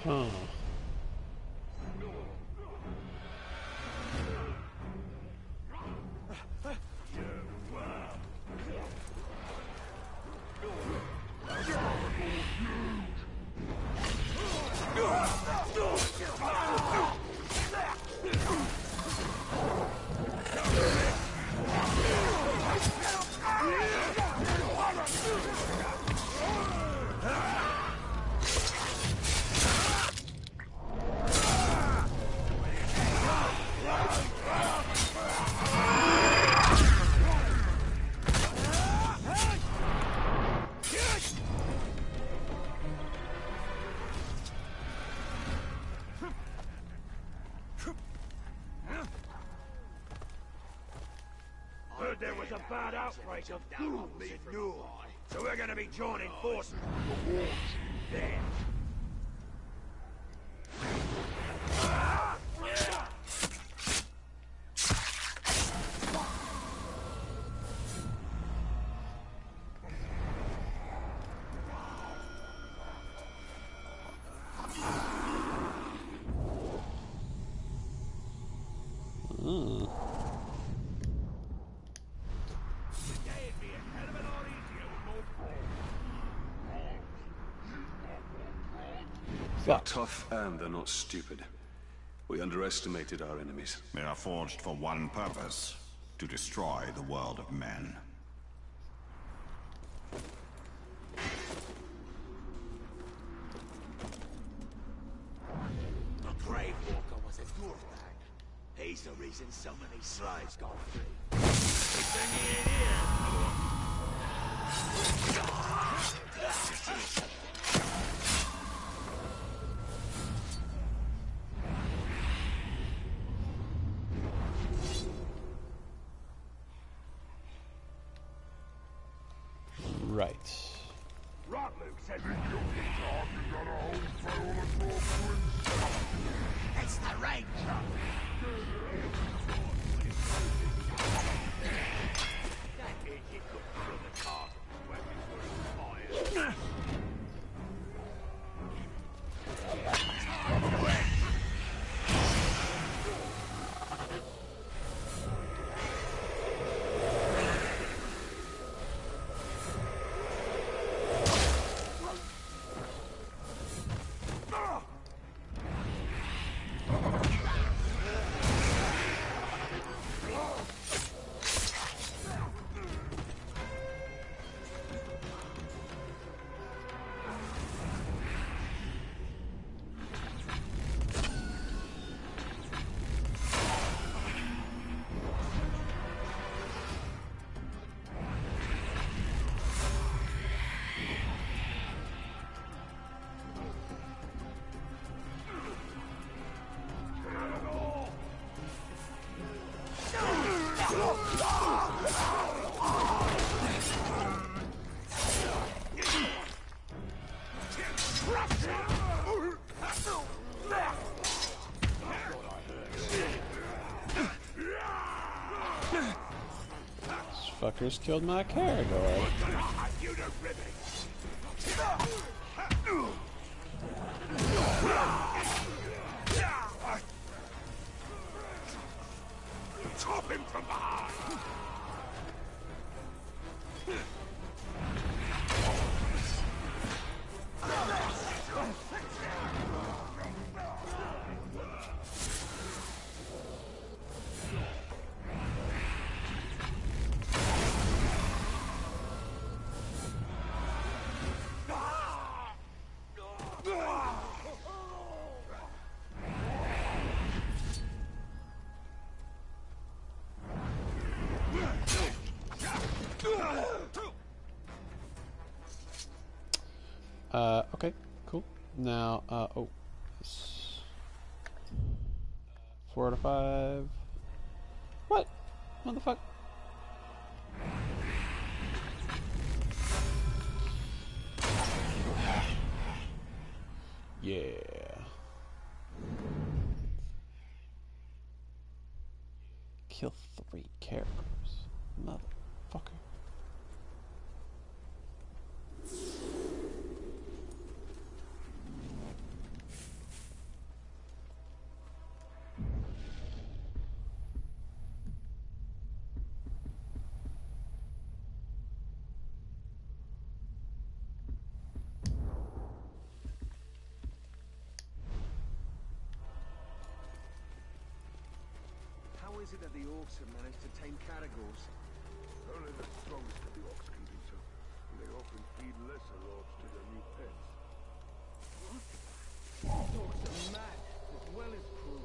Huh. Heard there was a bad outbreak of ghouls in Nord, so we're gonna be joining forces. There. They're tough and they're not stupid. We underestimated our enemies. They are forged for one purpose: to destroy the world of men. The Grave Walker was a douchebag. He's the reason so many slaves got free. Good thing he ain't here. Right. Right, Luke said you got a whole barrel of raw himself. It's the Ranger. That idiot could throw the carpet weapon for his fire. Fuckers killed my Caragor. Top him from behind. Okay, cool. Now, oh, this 4 out of 5. What? What the fuck? Yeah. Kill 3 characters. Motherfucker. is it that the orcs have managed to tame caragors? Only the strongest of the orcs can do so. And they often feed lesser orcs to their new pets. Orcs are mad, as well as cruel.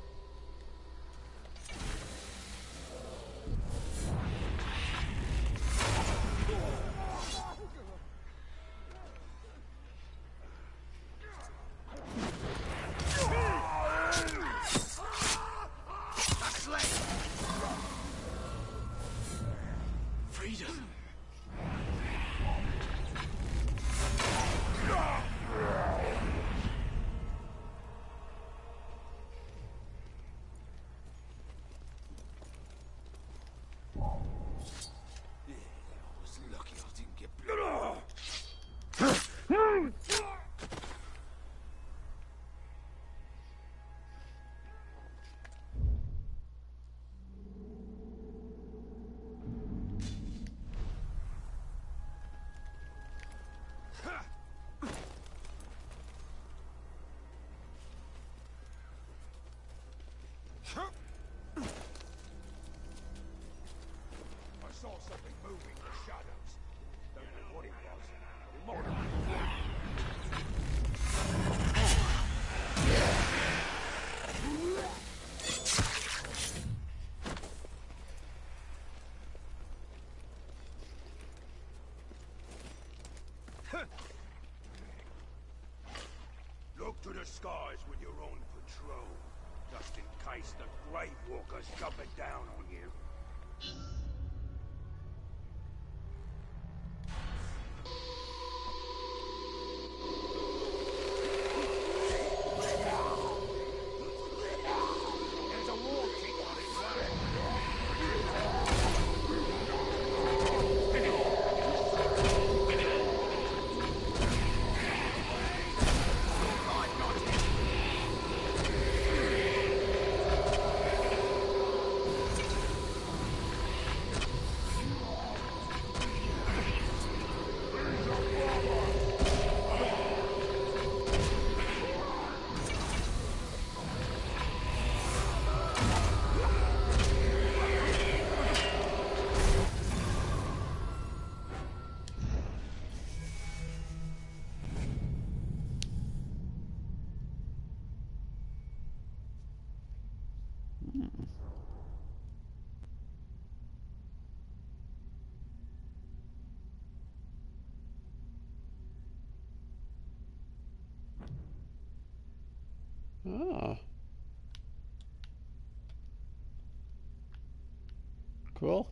Freedom! I saw something moving in the shadows. Don't know what it was, but it might have been. Look to the skies when you're on patrol, just in case the Grave Walker's jumping down on you. There's a war chick on its way. Oh. Cool.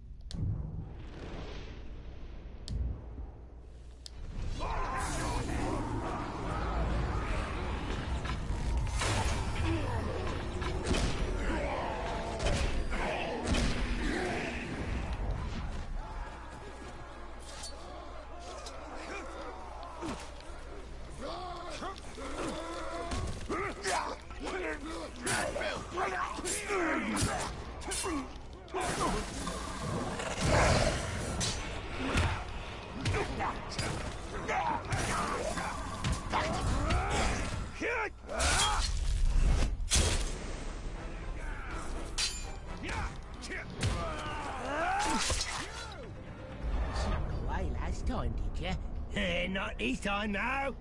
Away last time, did you? Not this time, now.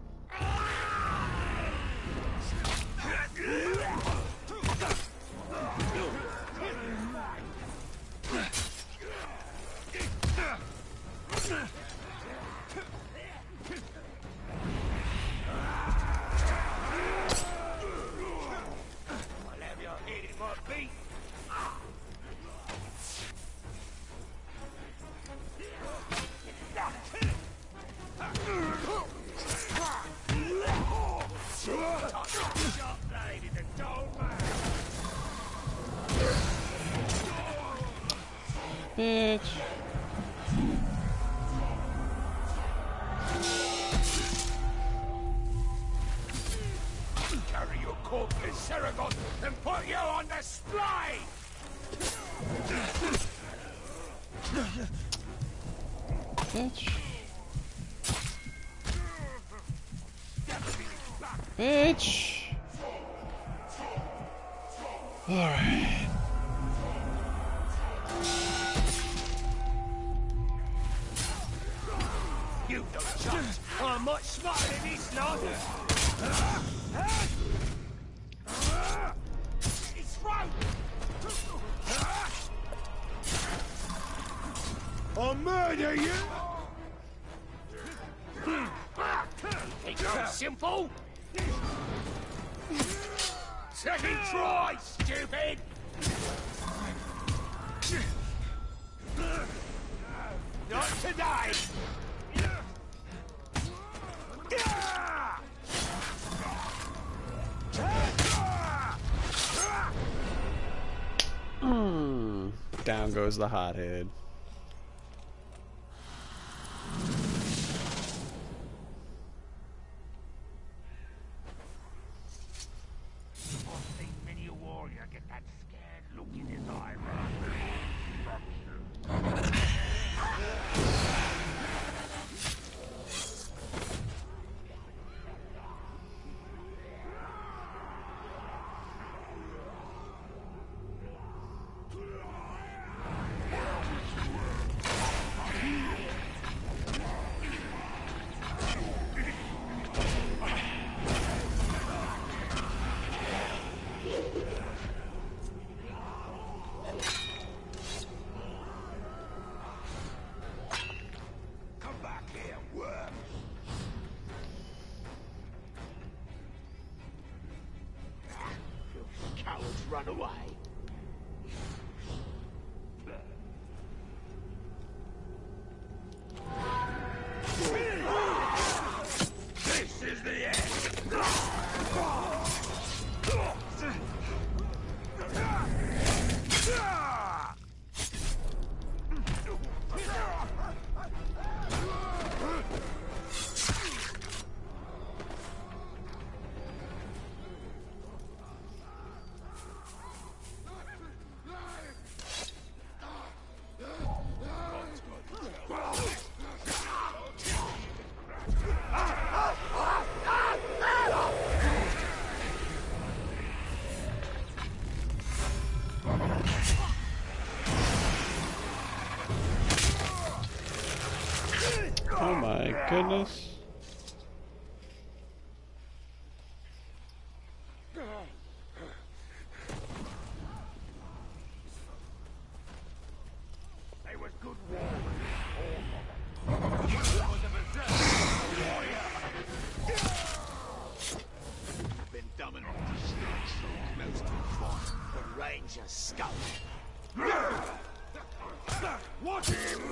Bitch. Carry your corpse to Saragon and put you on display! Bitch. Bitch. Alright. I'll murder you! Think so simple? Second try, stupid! Not today! Down goes the hothead. Run away. This is the end. Oh my goodness. They was good warriors. Was a berserker warrior. Been dumb enough to strike souls most of fought. The ranger scout. Watch him!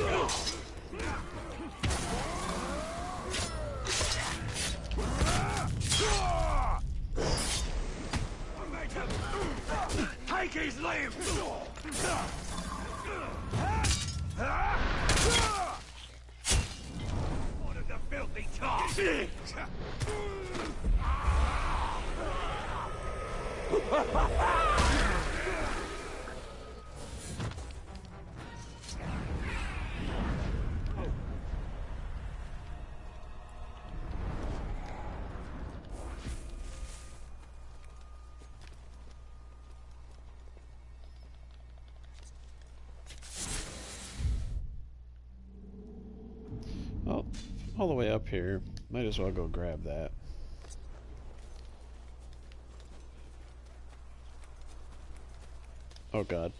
Take his limb! One of the filthy tarts! Oh, all the way up here. Might as well go grab that. Oh god.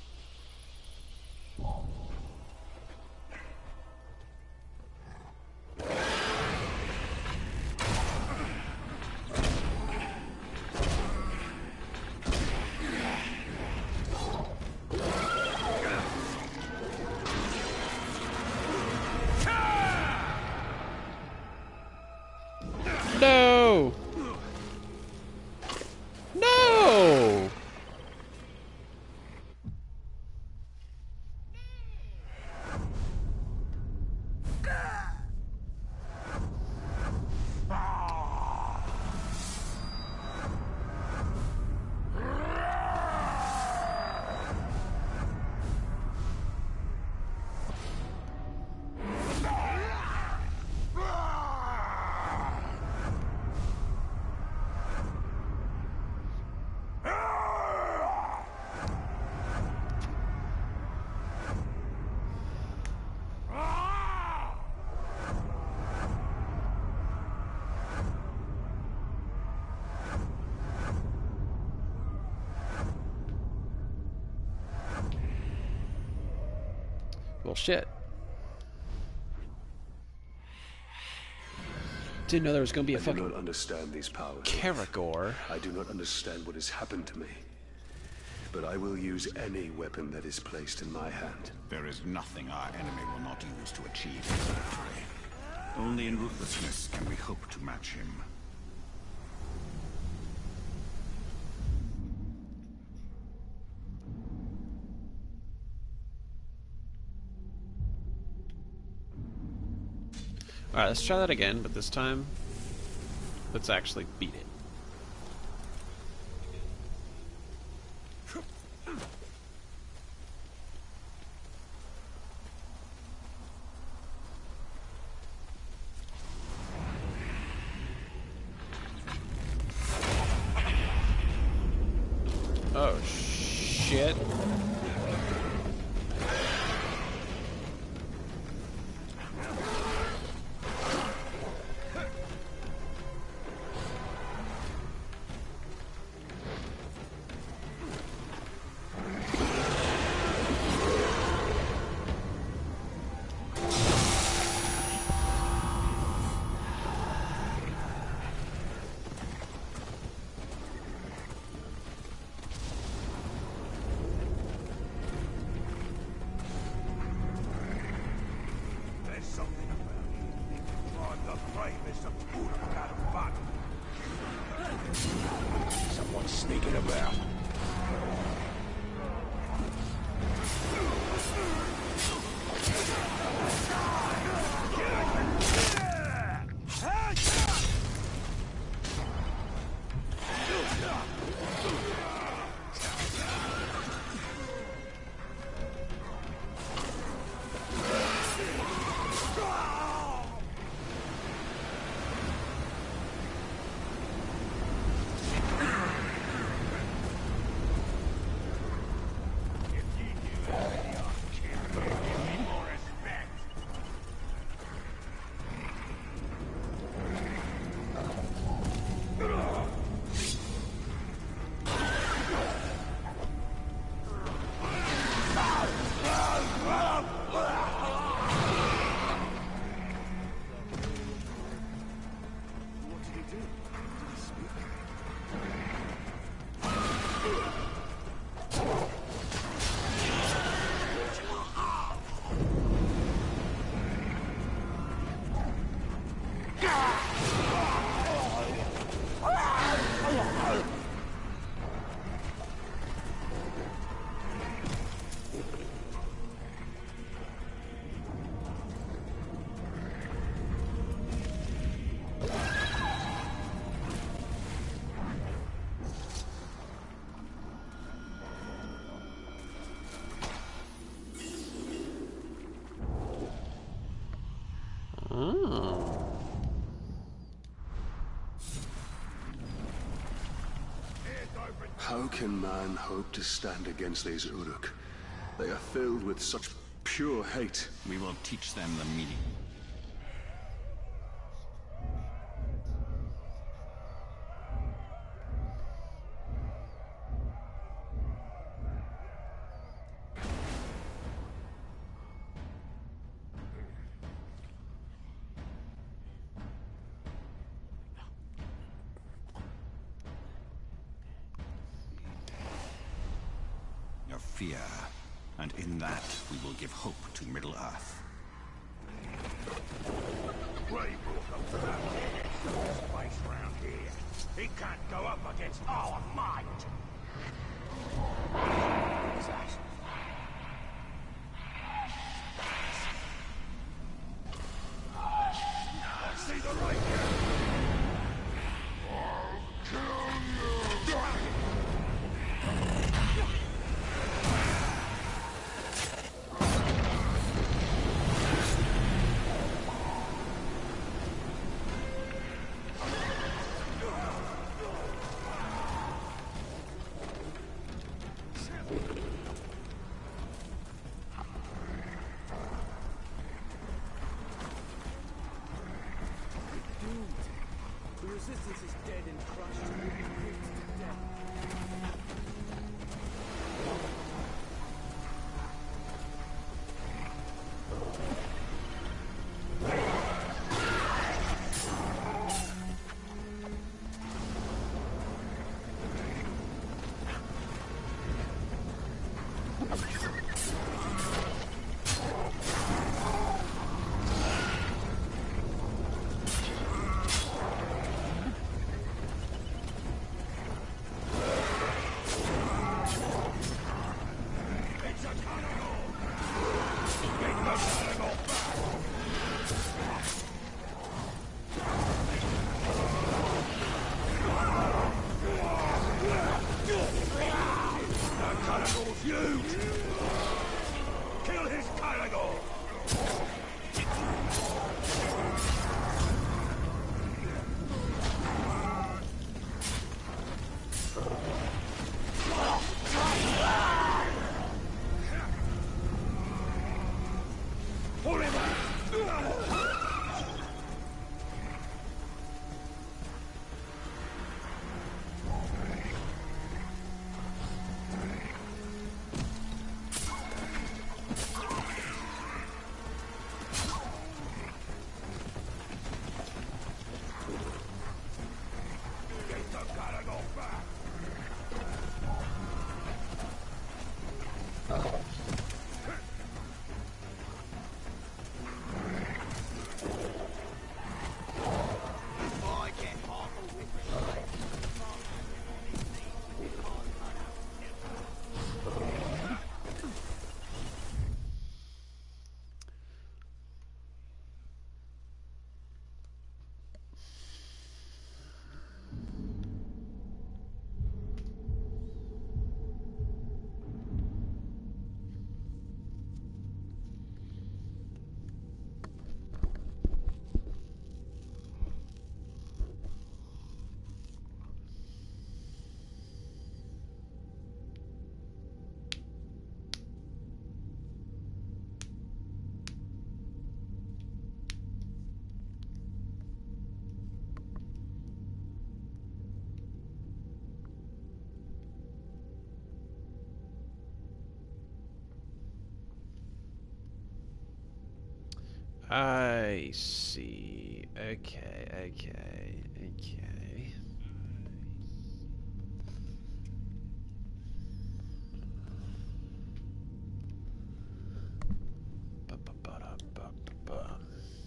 No! No! Well, shit. Didn't know there was going to be a fucking... I do not understand these powers. Caragor. I do not understand what has happened to me. But I will use any weapon that is placed in my hand. There is nothing our enemy will not use to achieve his victory. Only in ruthlessness can we hope to match him. Alright, let's try that again, but this time, let's actually beat it. Oh, shit. Someone's sneaking about. How can man hope to stand against these Uruk? They are filled with such pure hate. We will teach them the meaning. Fear, and in that we will give hope to Middle-earth. Ray brought up the space round here. He can't go up against our might. What's that? I see the right here. I'll kill you. loot! Kill his Caragor! I see. Okay. Ba-ba-ba-da-ba-ba-ba.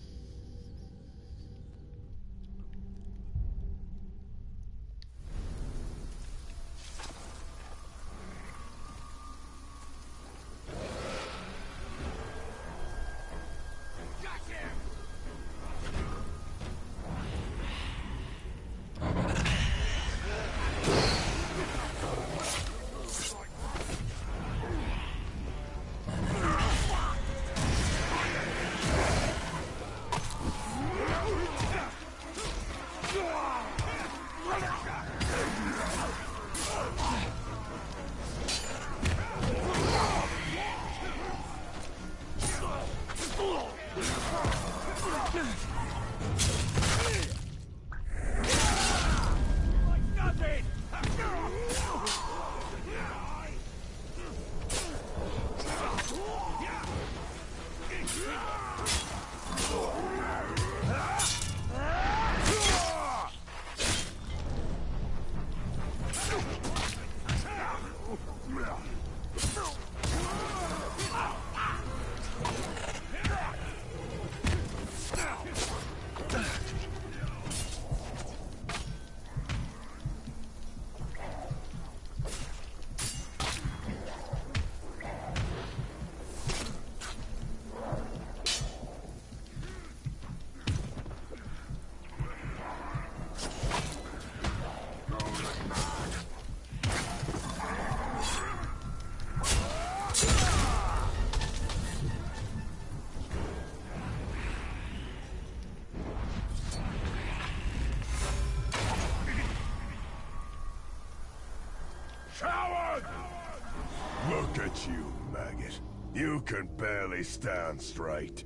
Look at you, maggot. You can barely stand straight.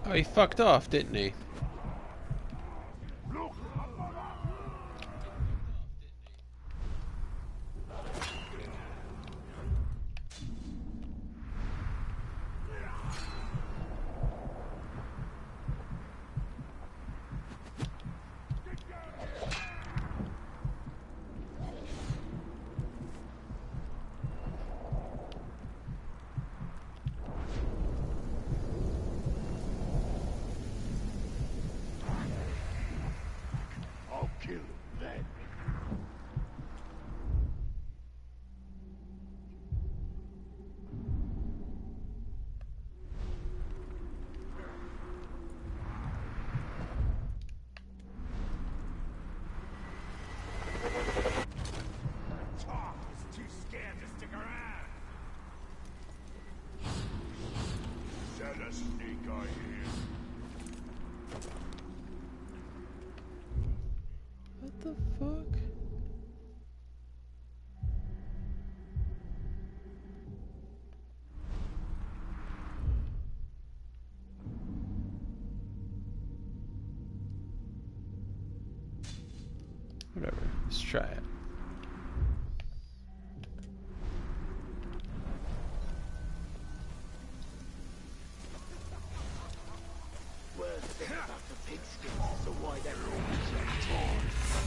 Oh, he fucked off, didn't he? What the fuck? Whatever, let's try it. Worst thing about the pigskins is the wide everyone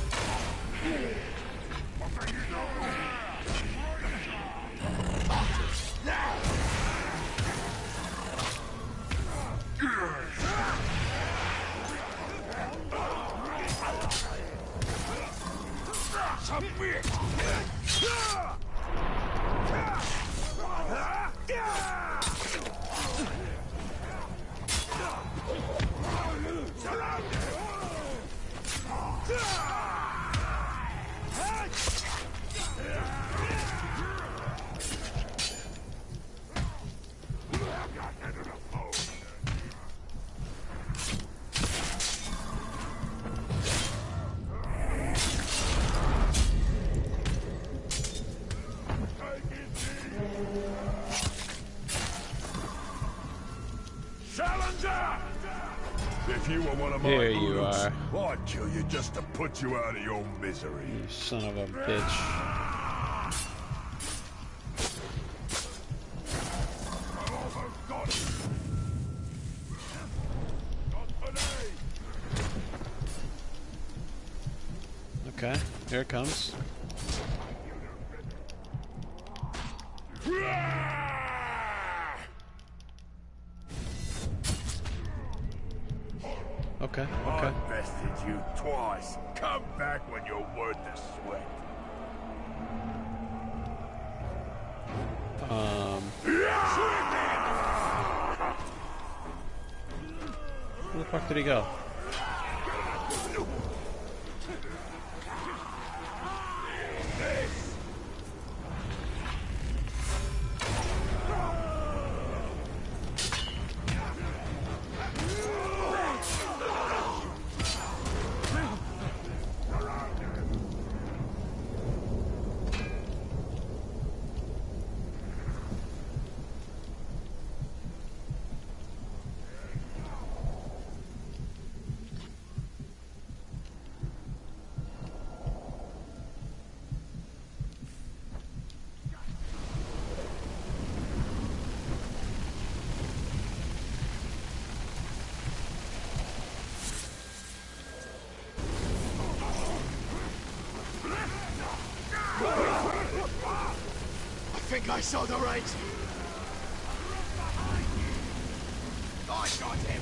If you were one of my Here you bullets, are. I'd kill you just to put you out of your misery. You son of a bitch. Okay, here it comes. Okay, okay. I've bested you twice. Come back when you're worth the sweat. Where the fuck did he go? I think I saw the right. I got him.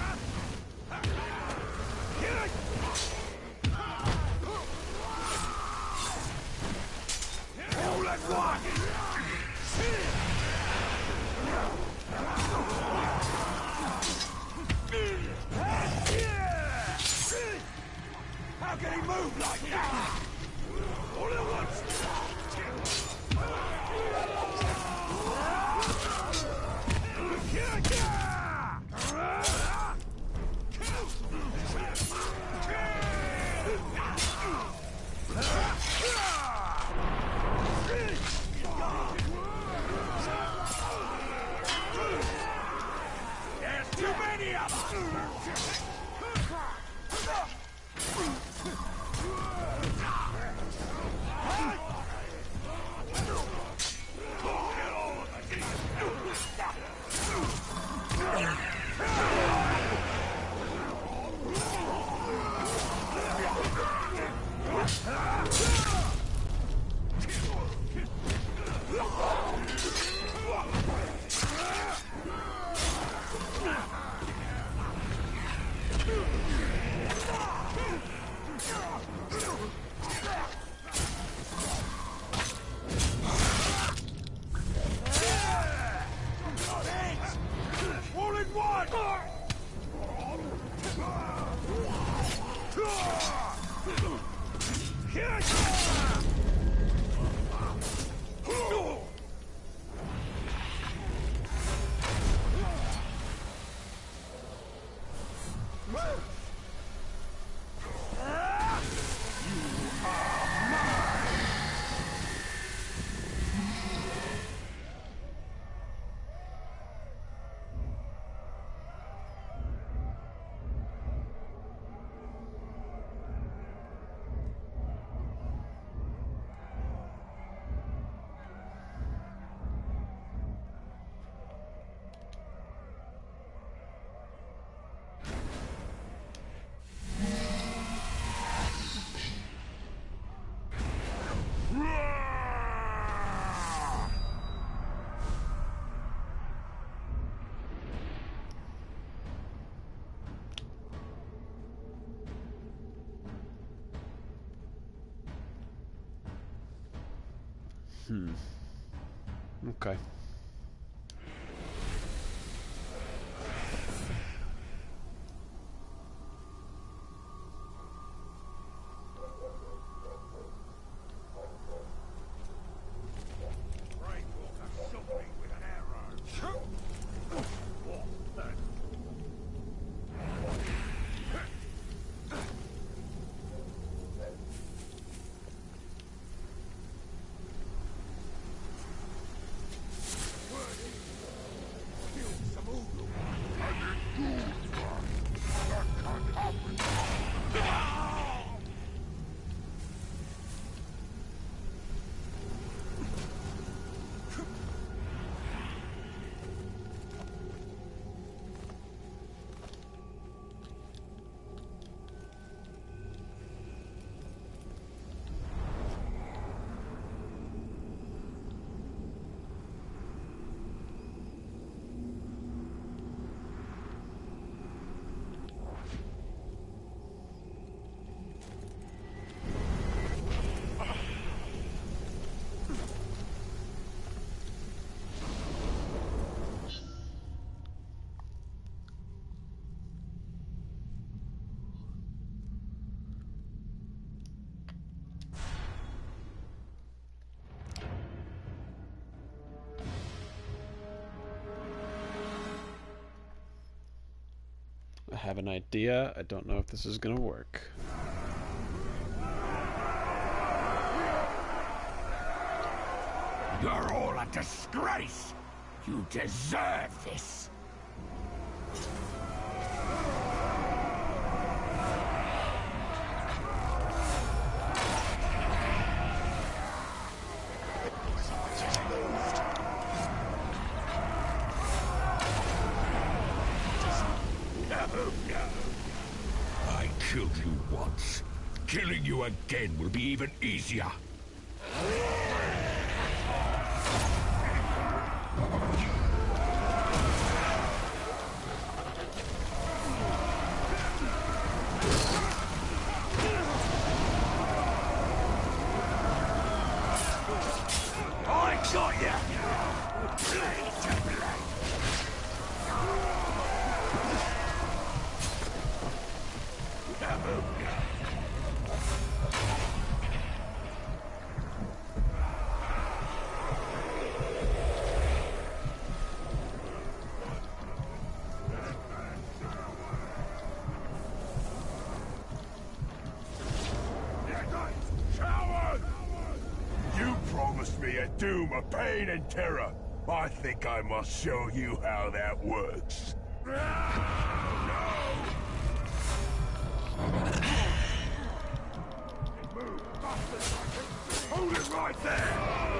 All at once. How can he move like that? All at once. any of us! All in one! Okay. I have an idea. I don't know if this is gonna work. You're all a disgrace! You deserve this! I killed you once. Killing you again will be even easier. I got ya! Blade to blade! You promised me a doom of pain and terror. I think I must show you how that works. Hold it right there!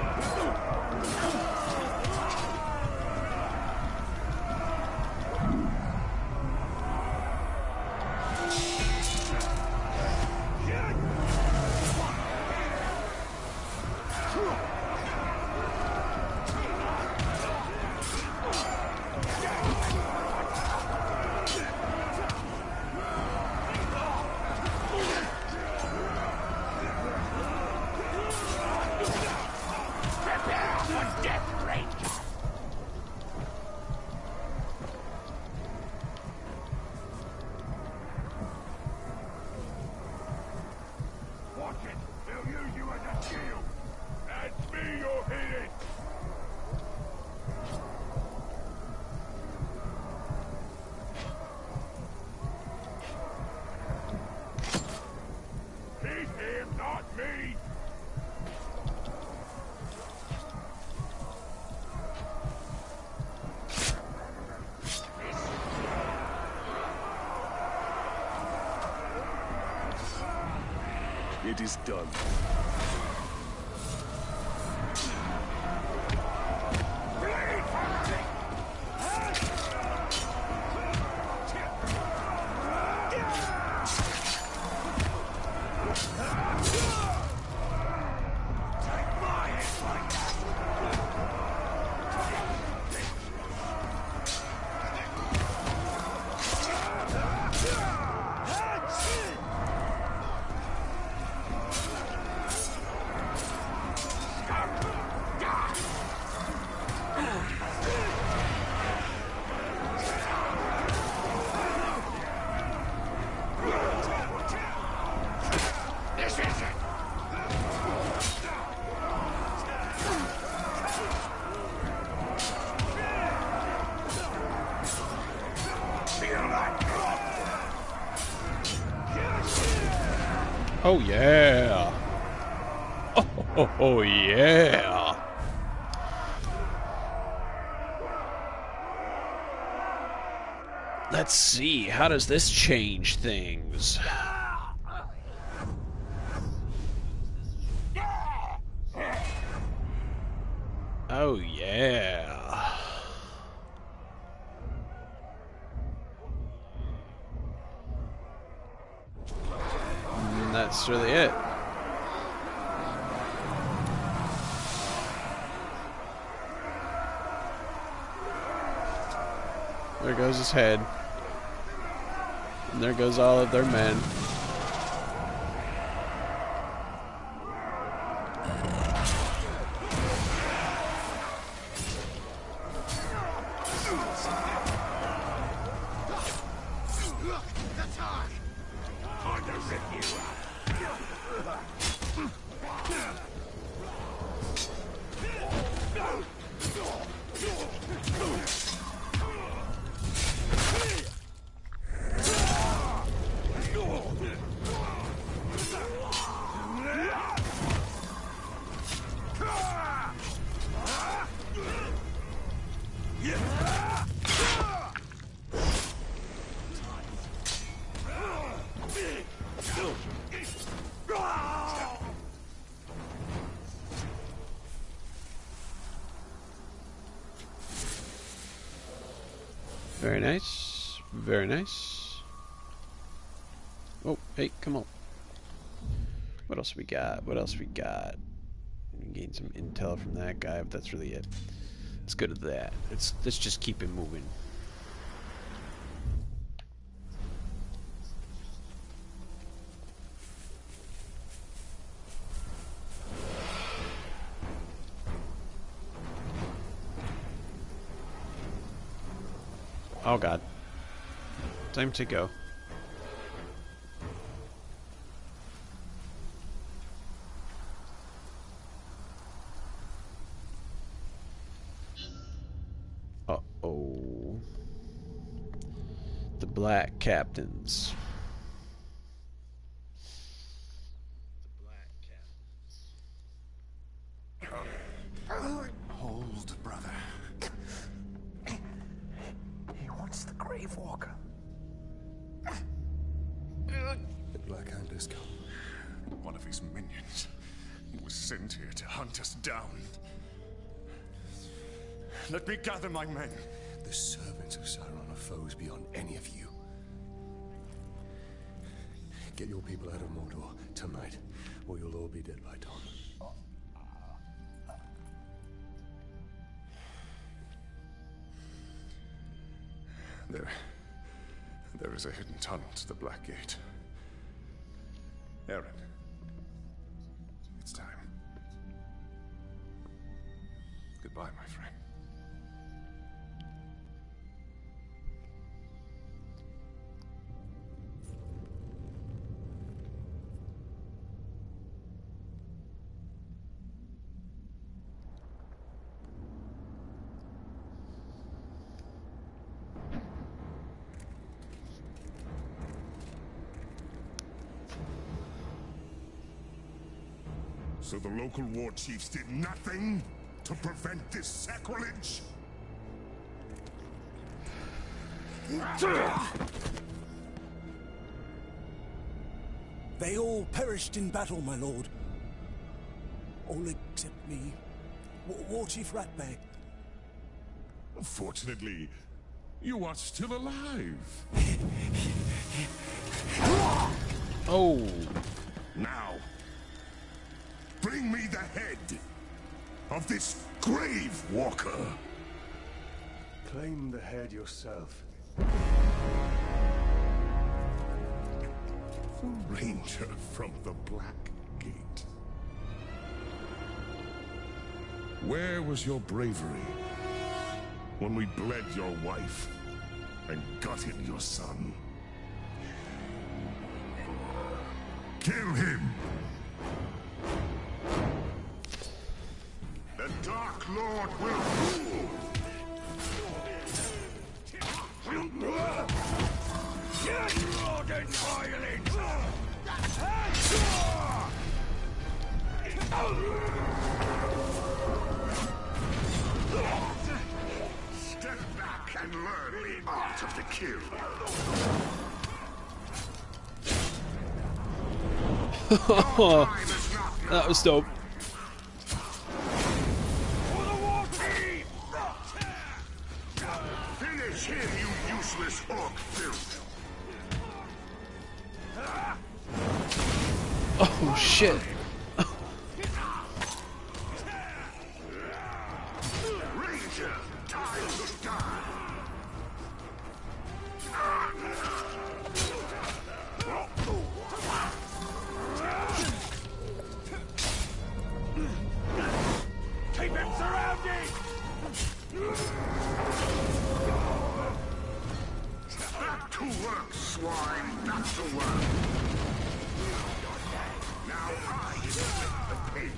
It is done. Oh yeah! Oh yeah! Let's see, how does this change things? Oh yeah! And that's really it. There goes his head. And there goes all of their men. Very nice. Very nice. Oh, hey, come on. What else we got? What else we got? We can gain some intel from that guy, but that's really it. Let's go to that. Let's just keep it moving. Oh god. Time to go. Uh-oh. The Black Captains. Hold, brother. He wants the Grave Walker. The Black Hand has come. One of his minions was sent here to hunt us down. Let me gather my men. The servants of Sauron are foes beyond any of you. Get your people out of Mordor tonight, or you'll all be dead by dawn. There is a hidden tunnel to the Black Gate. Aaron, it's time. Goodbye, my friend. So the local war chiefs did nothing to prevent this sacrilege? They all perished in battle, my lord. All except me. War Chief Ratbag. Fortunately, you are still alive. Oh. Now, bring me the head of this Grave Walker. Claim the head yourself. The Ranger from the Black Gate. Where was your bravery when we bled your wife and gutted your son? Kill him! The Dark Lord will rule! Modern violence! Step back and learn the art of the kill. That was dope. Finish him, you useless orc filth! Oh shit. Ranger, time to die! Keep him surrounded! Back to work, swine! Back to work! Now I inflict the pain.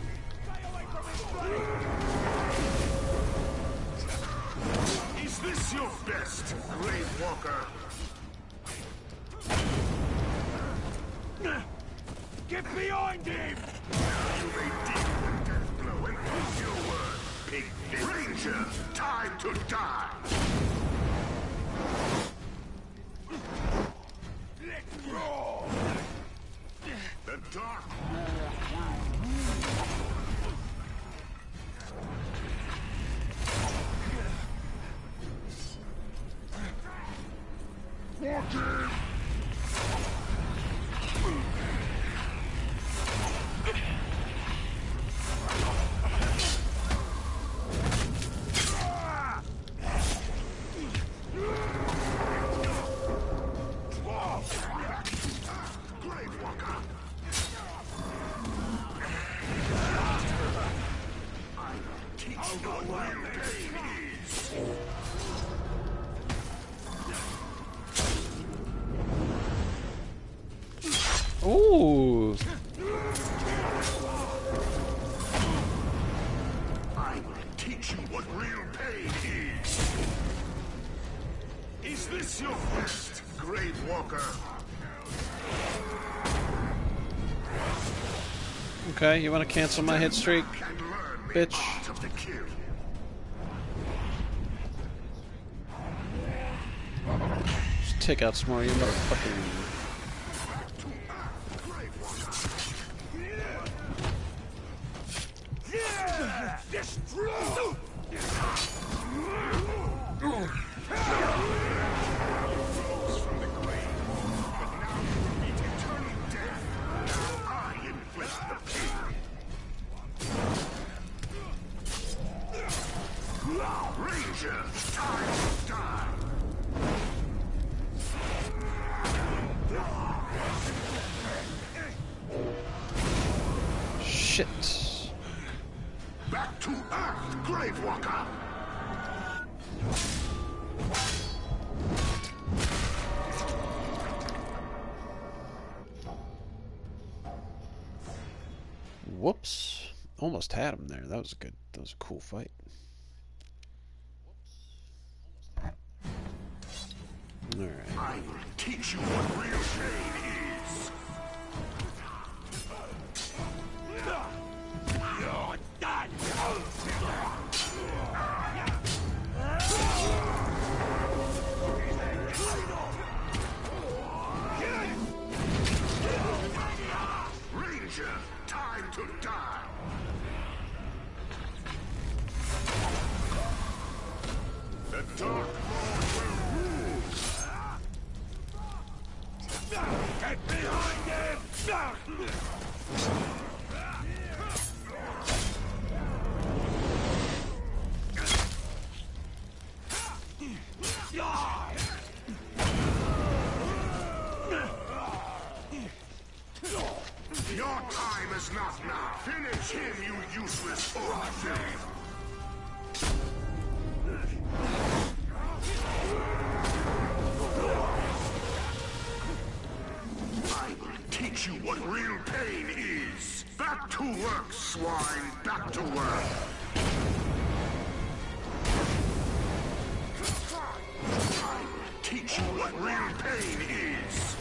Is this your best, Grave Walker? Get behind him! You may deal the death blow and keep your word, pig. Ranger, time to die! Let's roar! The Dark Ooh. I will teach you what real pain is. Is this your best, Grave Walker? Okay, you want to cancel my hit streak, bitch? Of the kill. take out some more of you motherfucking... Shit. Back to Earth, Gravewalker! Whoops. Almost had him there. That was a cool fight. Alright. I will teach you what real pain is. You're done! Ranger, time to die! The Dark Lord will rule! Get behind him! Your time is not now. Finish him, you useless orphan. I will teach you what real pain is. Back to work, swine. Back to work. I will teach you what real pain is.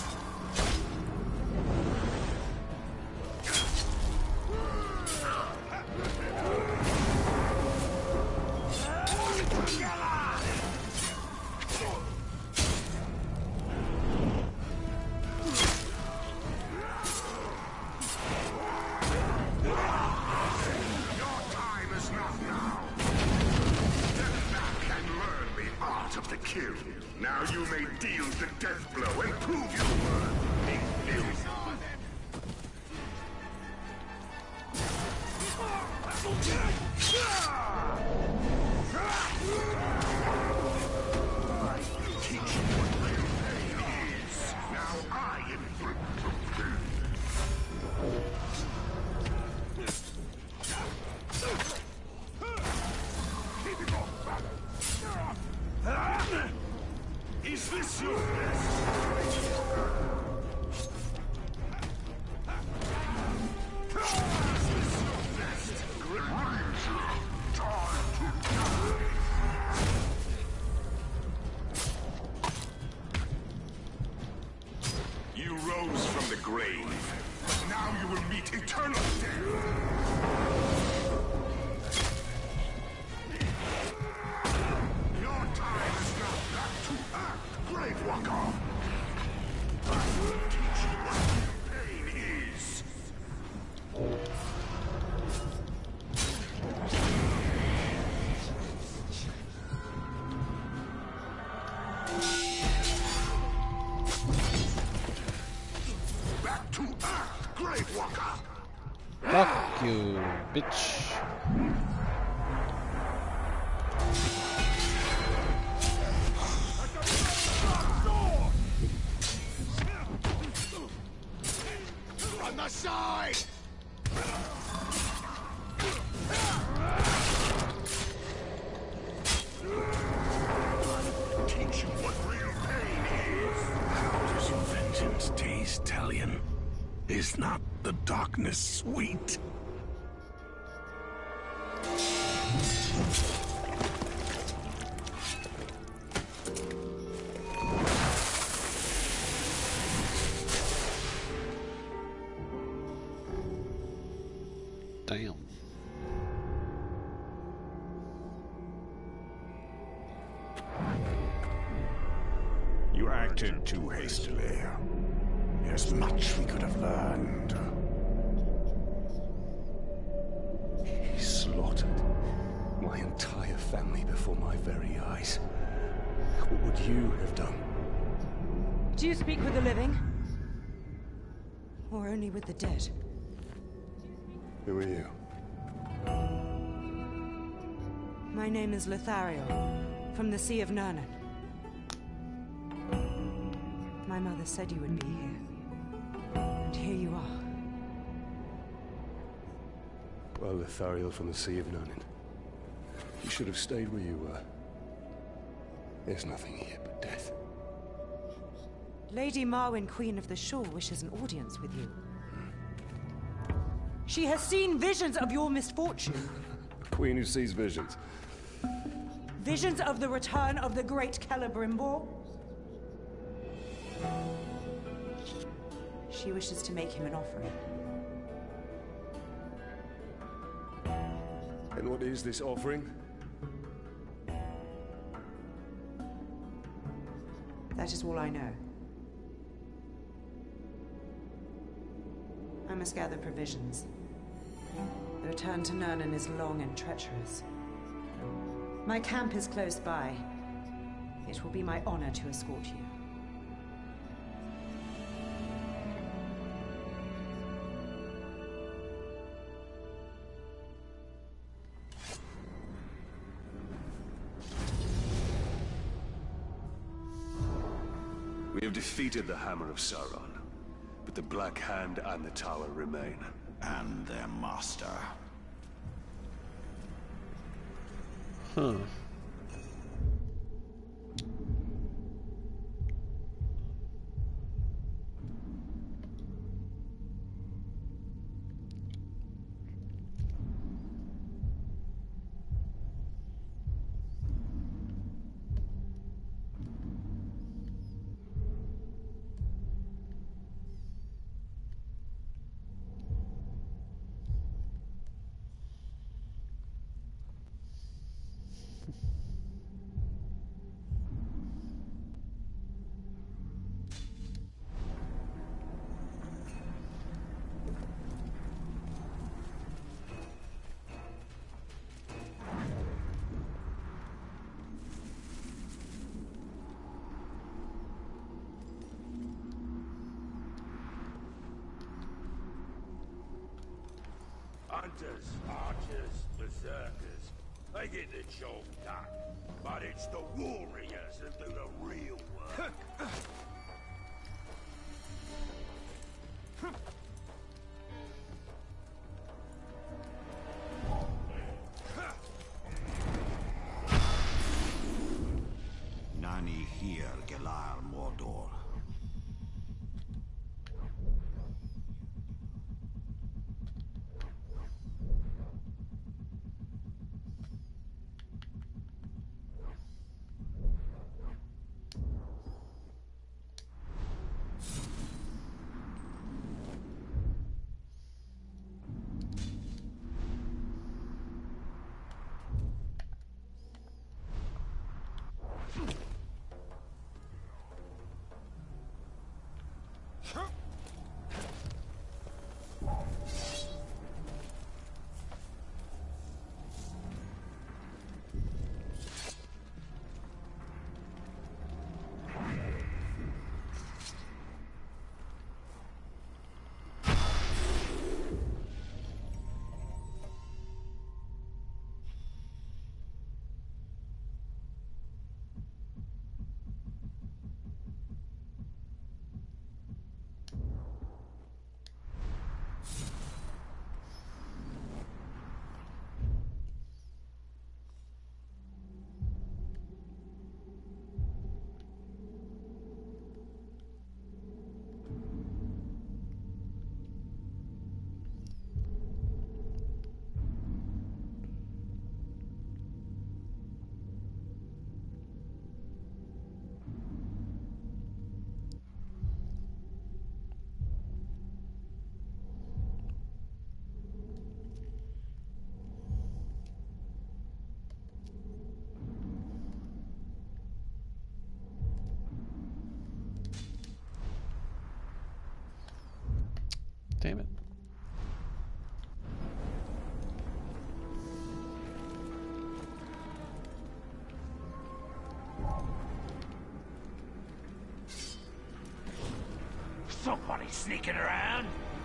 Now you may deal the death blow and prove your worth. I will teach you what real pain is. Now I inflict the pain. Keep it off, brother. Is this your best? You rose from the grave. Now you will meet eternal death. Your time is not back to Earth, Gravewalker. I will teach you what pain is. Back to Earth, Gravewalker. Fuck you, bitch. On the side! Teach you what real pain is. How does your vengeance taste, Talion? Is not the darkness sweet? Damn. Your acted too hastily. There's much we could have learned. He slaughtered my entire family before my very eyes. What would you have done? Do you speak with the living? Or only with the dead? Who are you? My name is Lothario, from the Sea of Nurnen. My mother said you would be here. And here you are. Well, Lothario from the Sea of Nurnen. You should have stayed where you were. There's nothing here but death. Lady Marwyn, Queen of the Shore, wishes an audience with you. She has seen visions of your misfortune. A queen who sees visions. Visions of the return of the great Celebrimbor. She wishes to make him an offering. And what is this offering? That is all I know. I must gather provisions. The return to Nurnen is long and treacherous. My camp is close by. It will be my honor to escort you. We have defeated the Hammer of Sauron, but the Black Hand and the Tower remain. And their master. Huh. Hunters, archers, berserkers, they get the job done. But it's the warriors that do the real work. Nani here, Gelar Mordor. Sneaking around?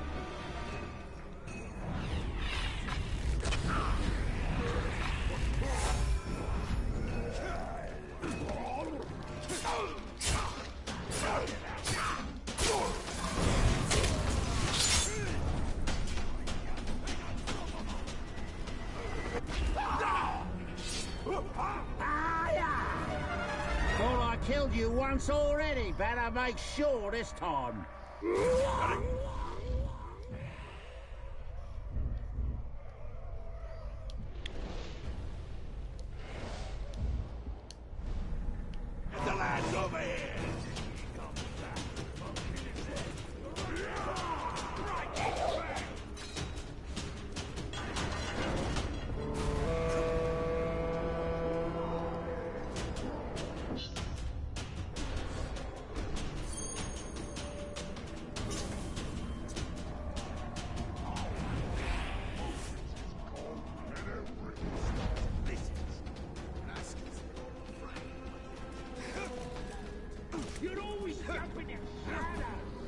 Thought I killed you once already. Better make sure this time. The lad's over here! You're always jumping in shadow.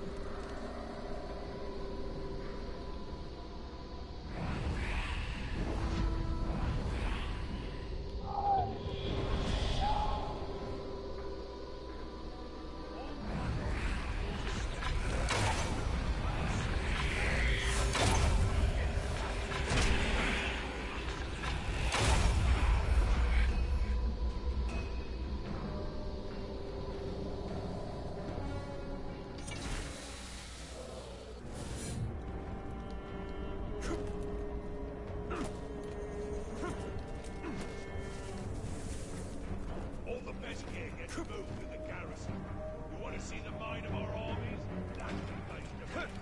All the best gear gets moved in the garrison. You want to see the might of our armies? That's the place to be.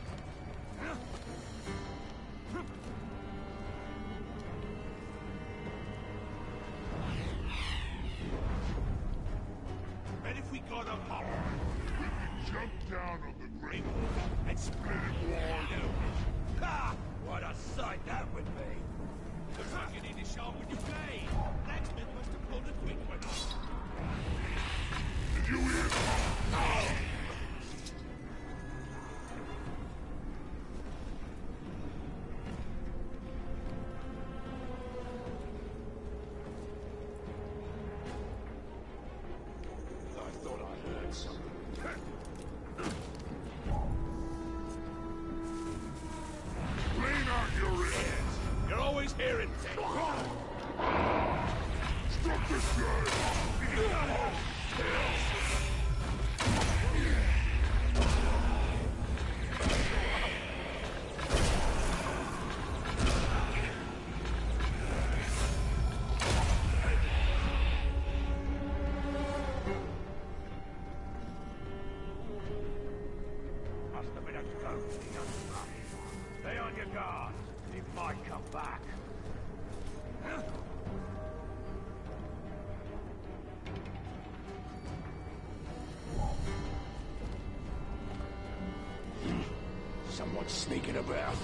And if we got a pop, We can jump down on the great and split it wide open. Ha! What a sight that would be! Looks like you need to sharpen your blade. Blacksmith must have pulled a quick one. Did you hear that? I thought I heard something. Lean out your ears. You're always hearing things. Stop this guy. Must have been a ghost. Stay on your guard. He might come back. Someone's sneaking about.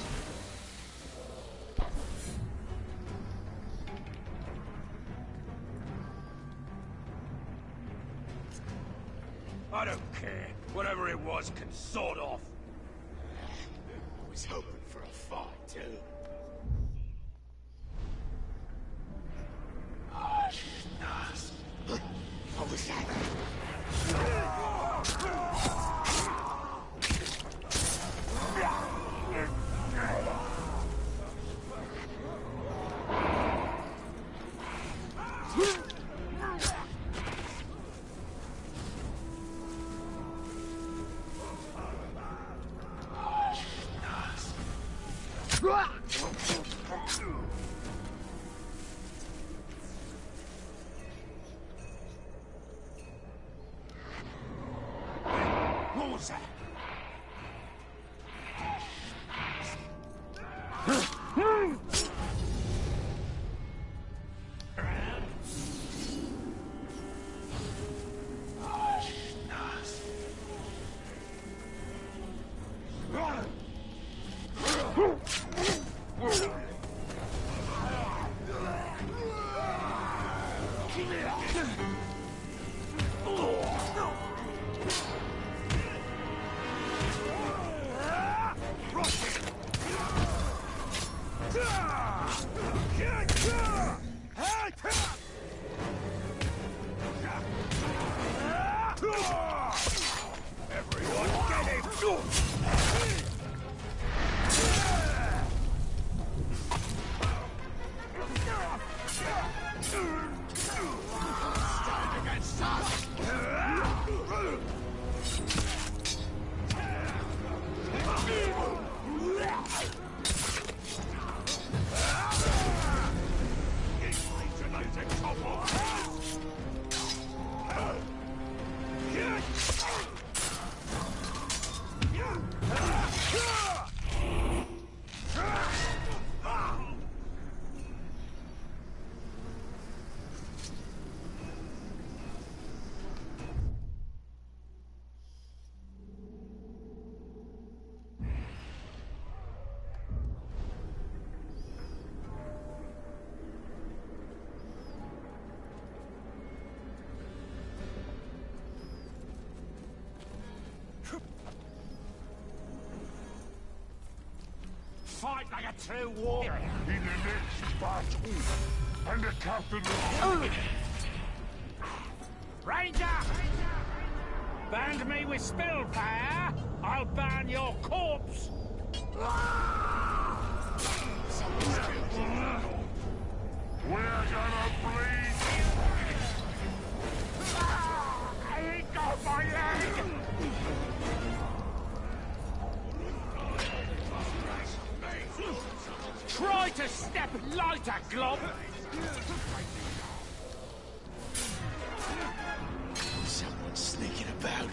I don't care. Whatever it was can sort off. I was hoping for a fight, too. Ah, nice. What was that? What was that? Everyone get him! Stand against us! Fight like a true warrior. In the next battle, and the captain Ranger! Band me with spill power, I'll burn your corpse! we're gonna bleed. He got my leg! Try to step lighter, Glob! Someone's sneaking about.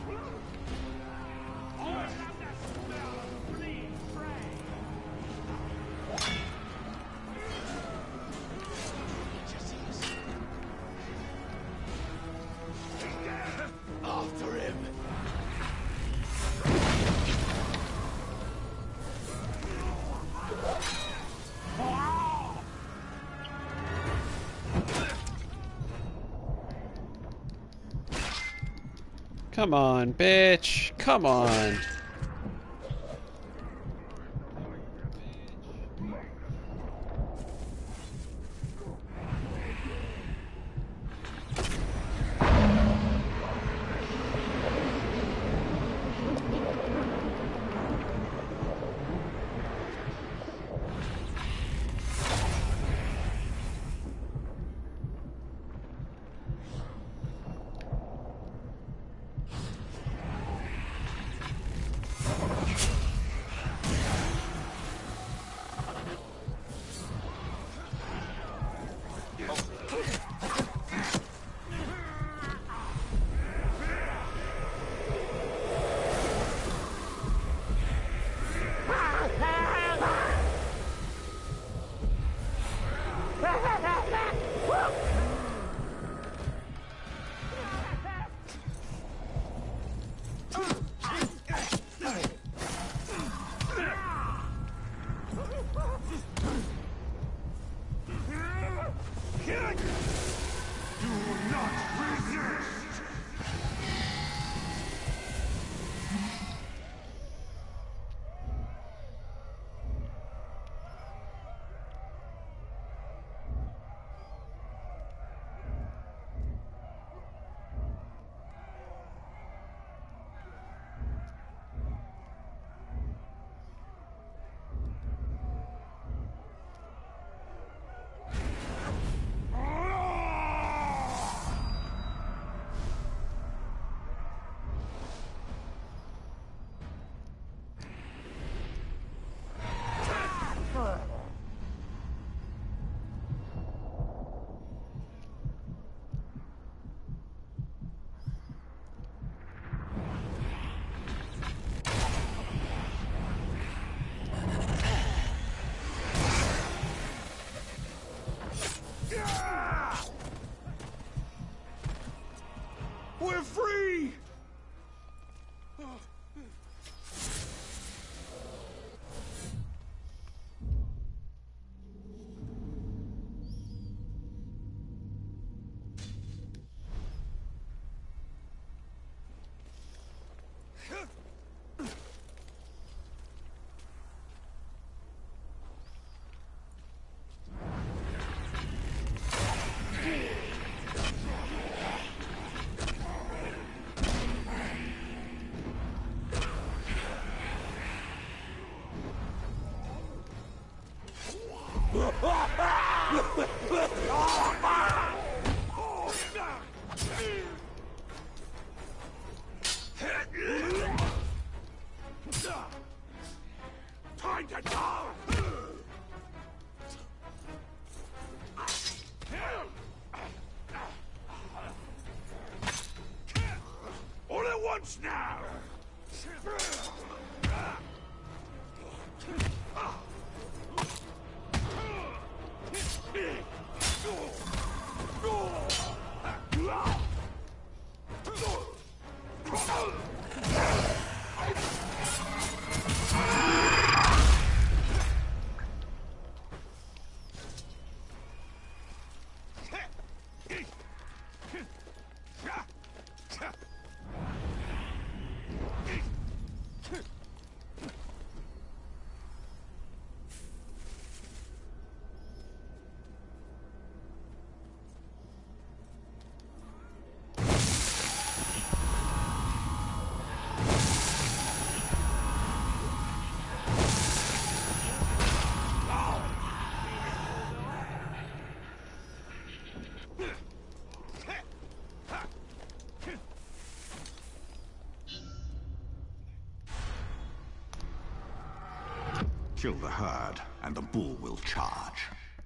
After him. Come on, bitch. Come on. We're free! once now! Kill the herd, and the bull will charge.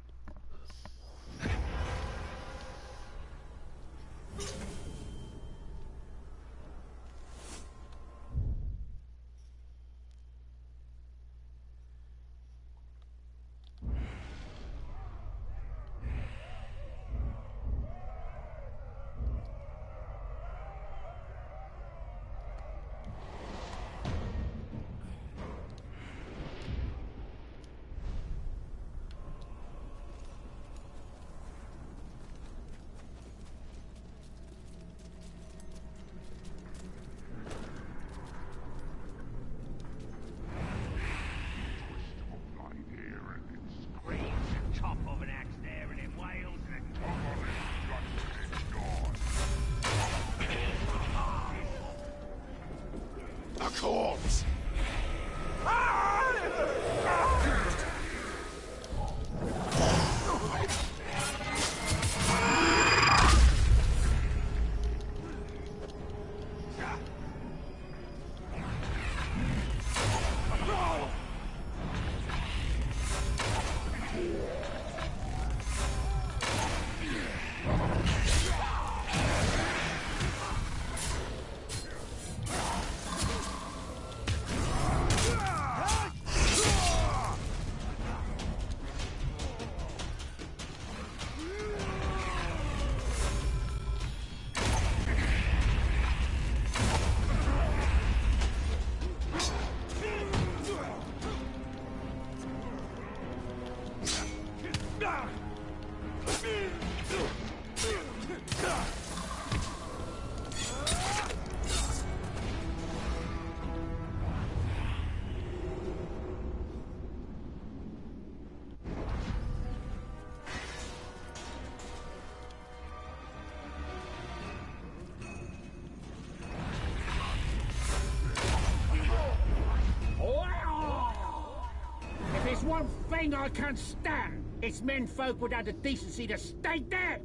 One thing I can't stand. It's menfolk without the decency to stay there.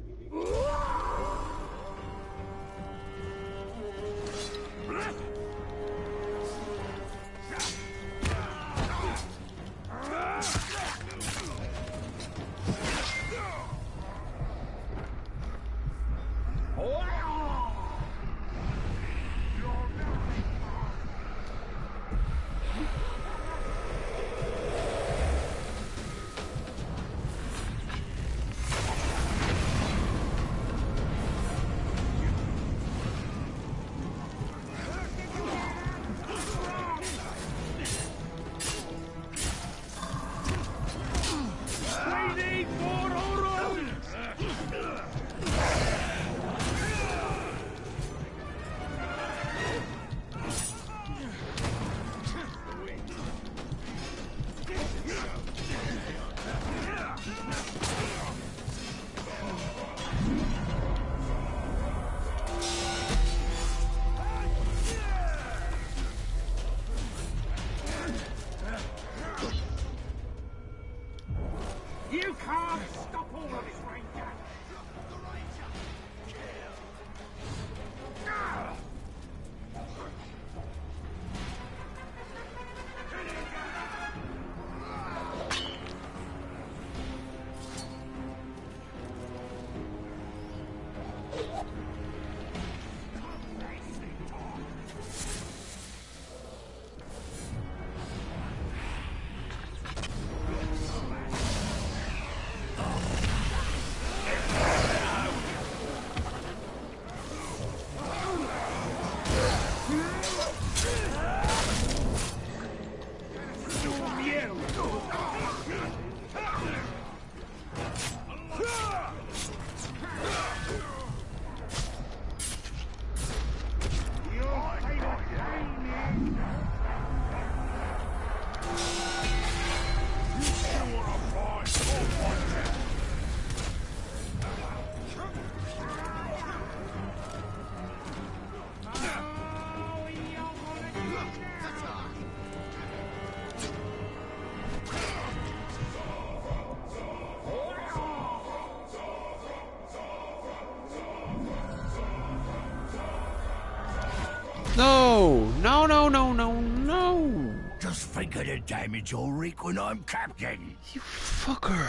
No! No, no, no, no, no! Just think of the damage you'll wreak when I'm captain. You fucker.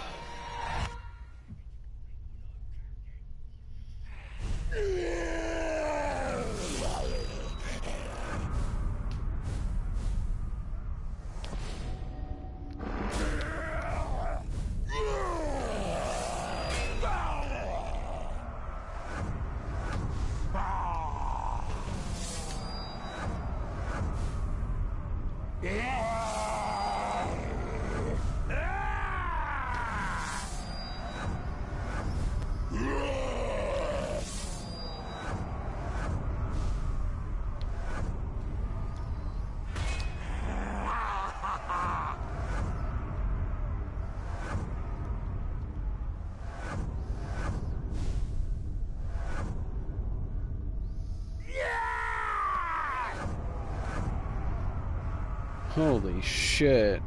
Holy shit.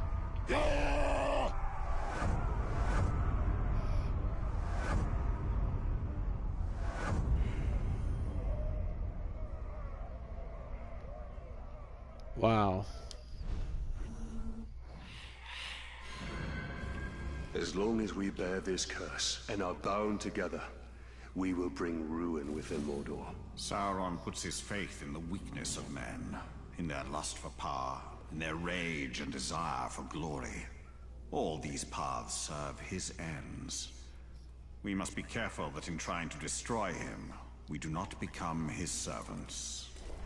Wow. As long as we bear this curse and are bound together, we will bring ruin within Mordor. Sauron puts his faith in the weakness of men, in their lust for power, in their rage and desire for glory. All these paths serve his ends. We must be careful that in trying to destroy him, we do not become his servants.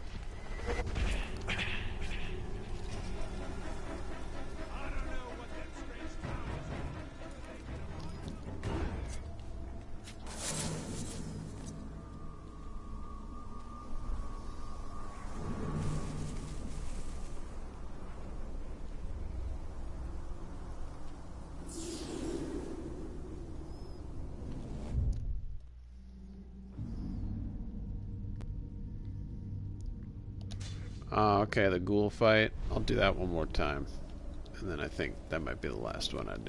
Okay, the ghoul fight. I'll do that one more time. And then I think that might be the last one I do.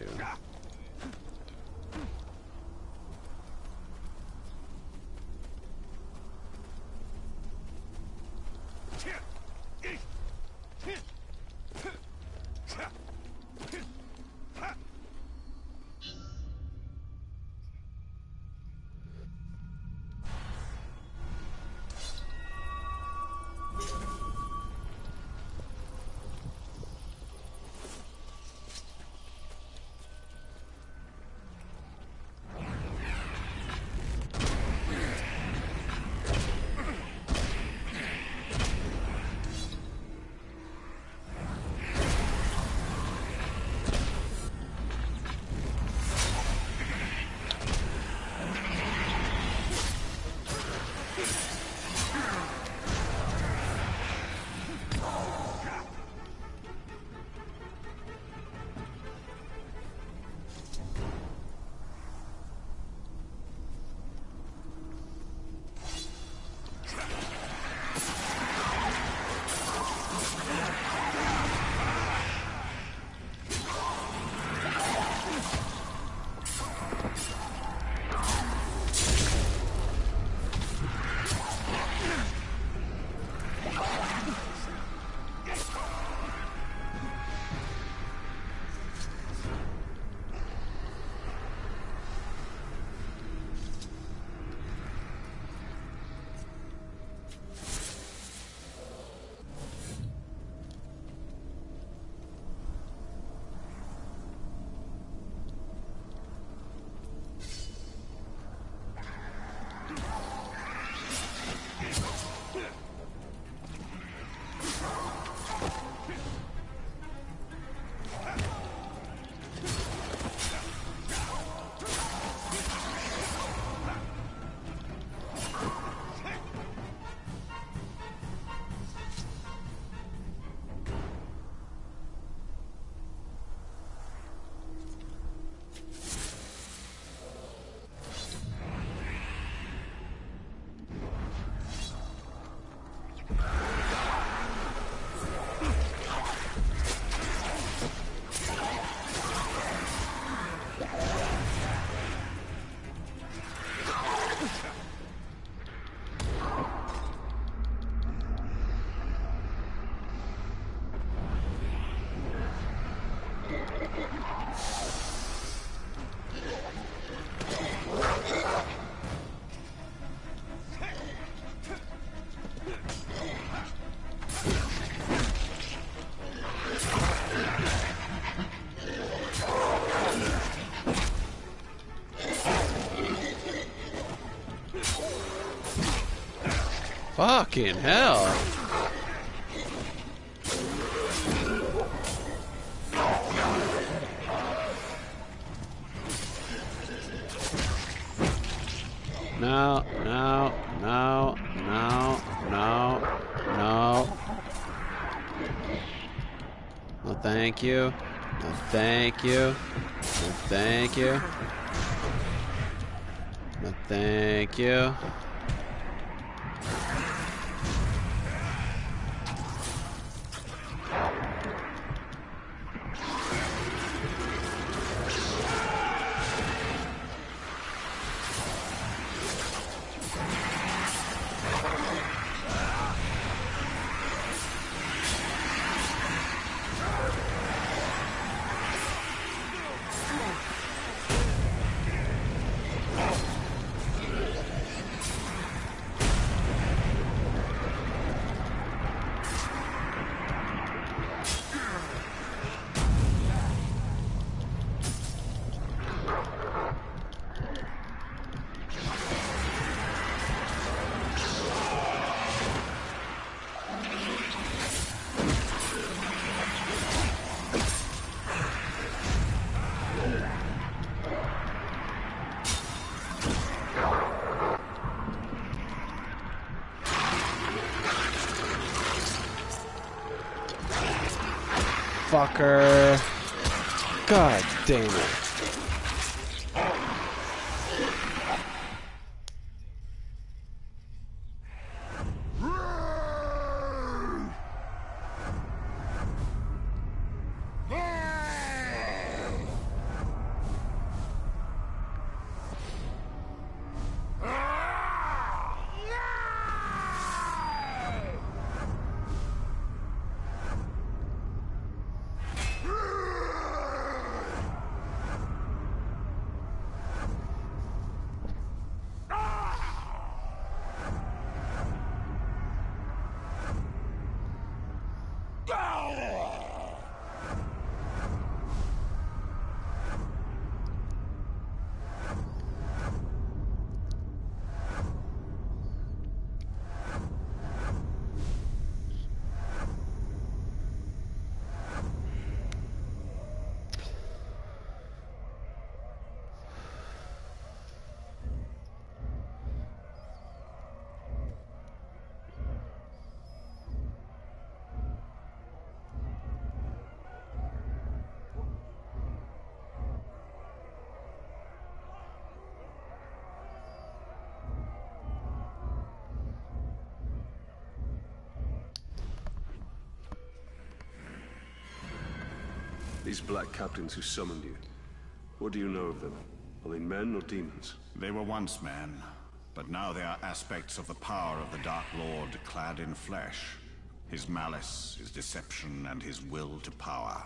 Fucking hell. No, no, no, no, no, no. No, thank you. No, thank you. No, thank you. No, thank you. Fucker. God damn it. These black captains who summoned you, what do you know of them? Are they men or demons? They were once men, but now they are aspects of the power of the Dark Lord clad in flesh. His malice, his deception, and his will to power.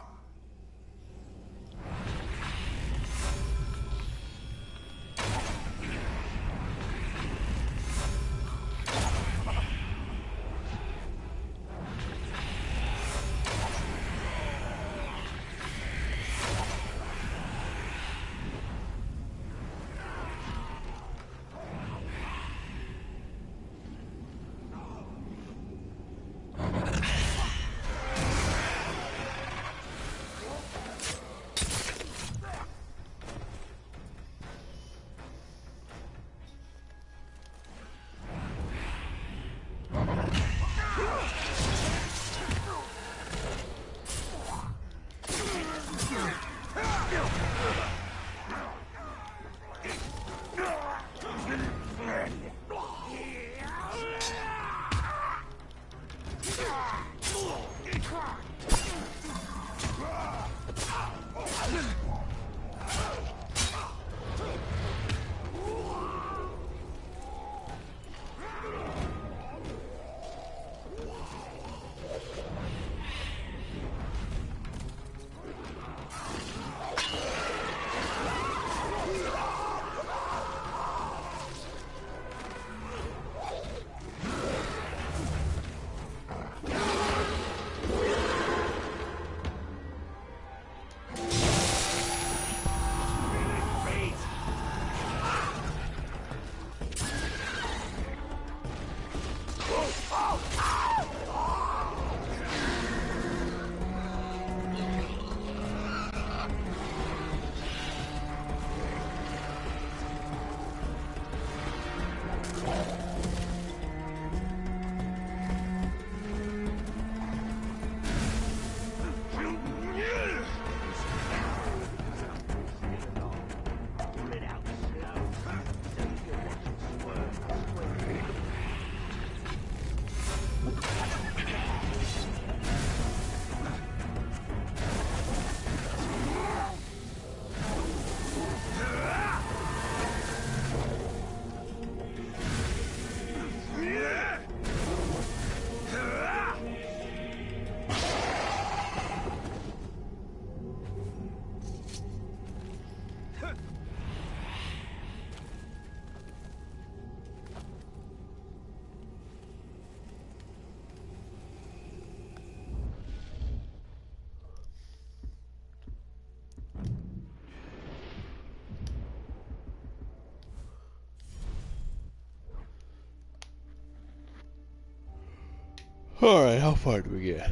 Alright, how far do we get?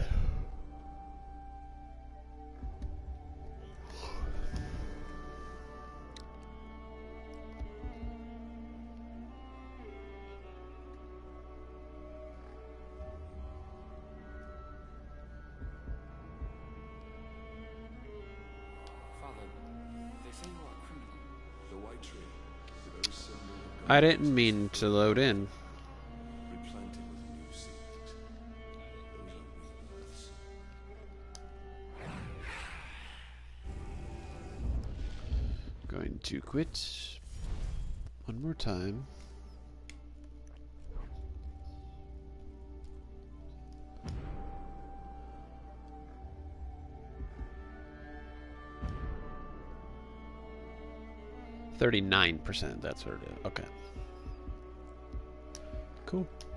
I didn't mean to load in. Going to quit one more time. %39, that's what it is. Okay. Cool.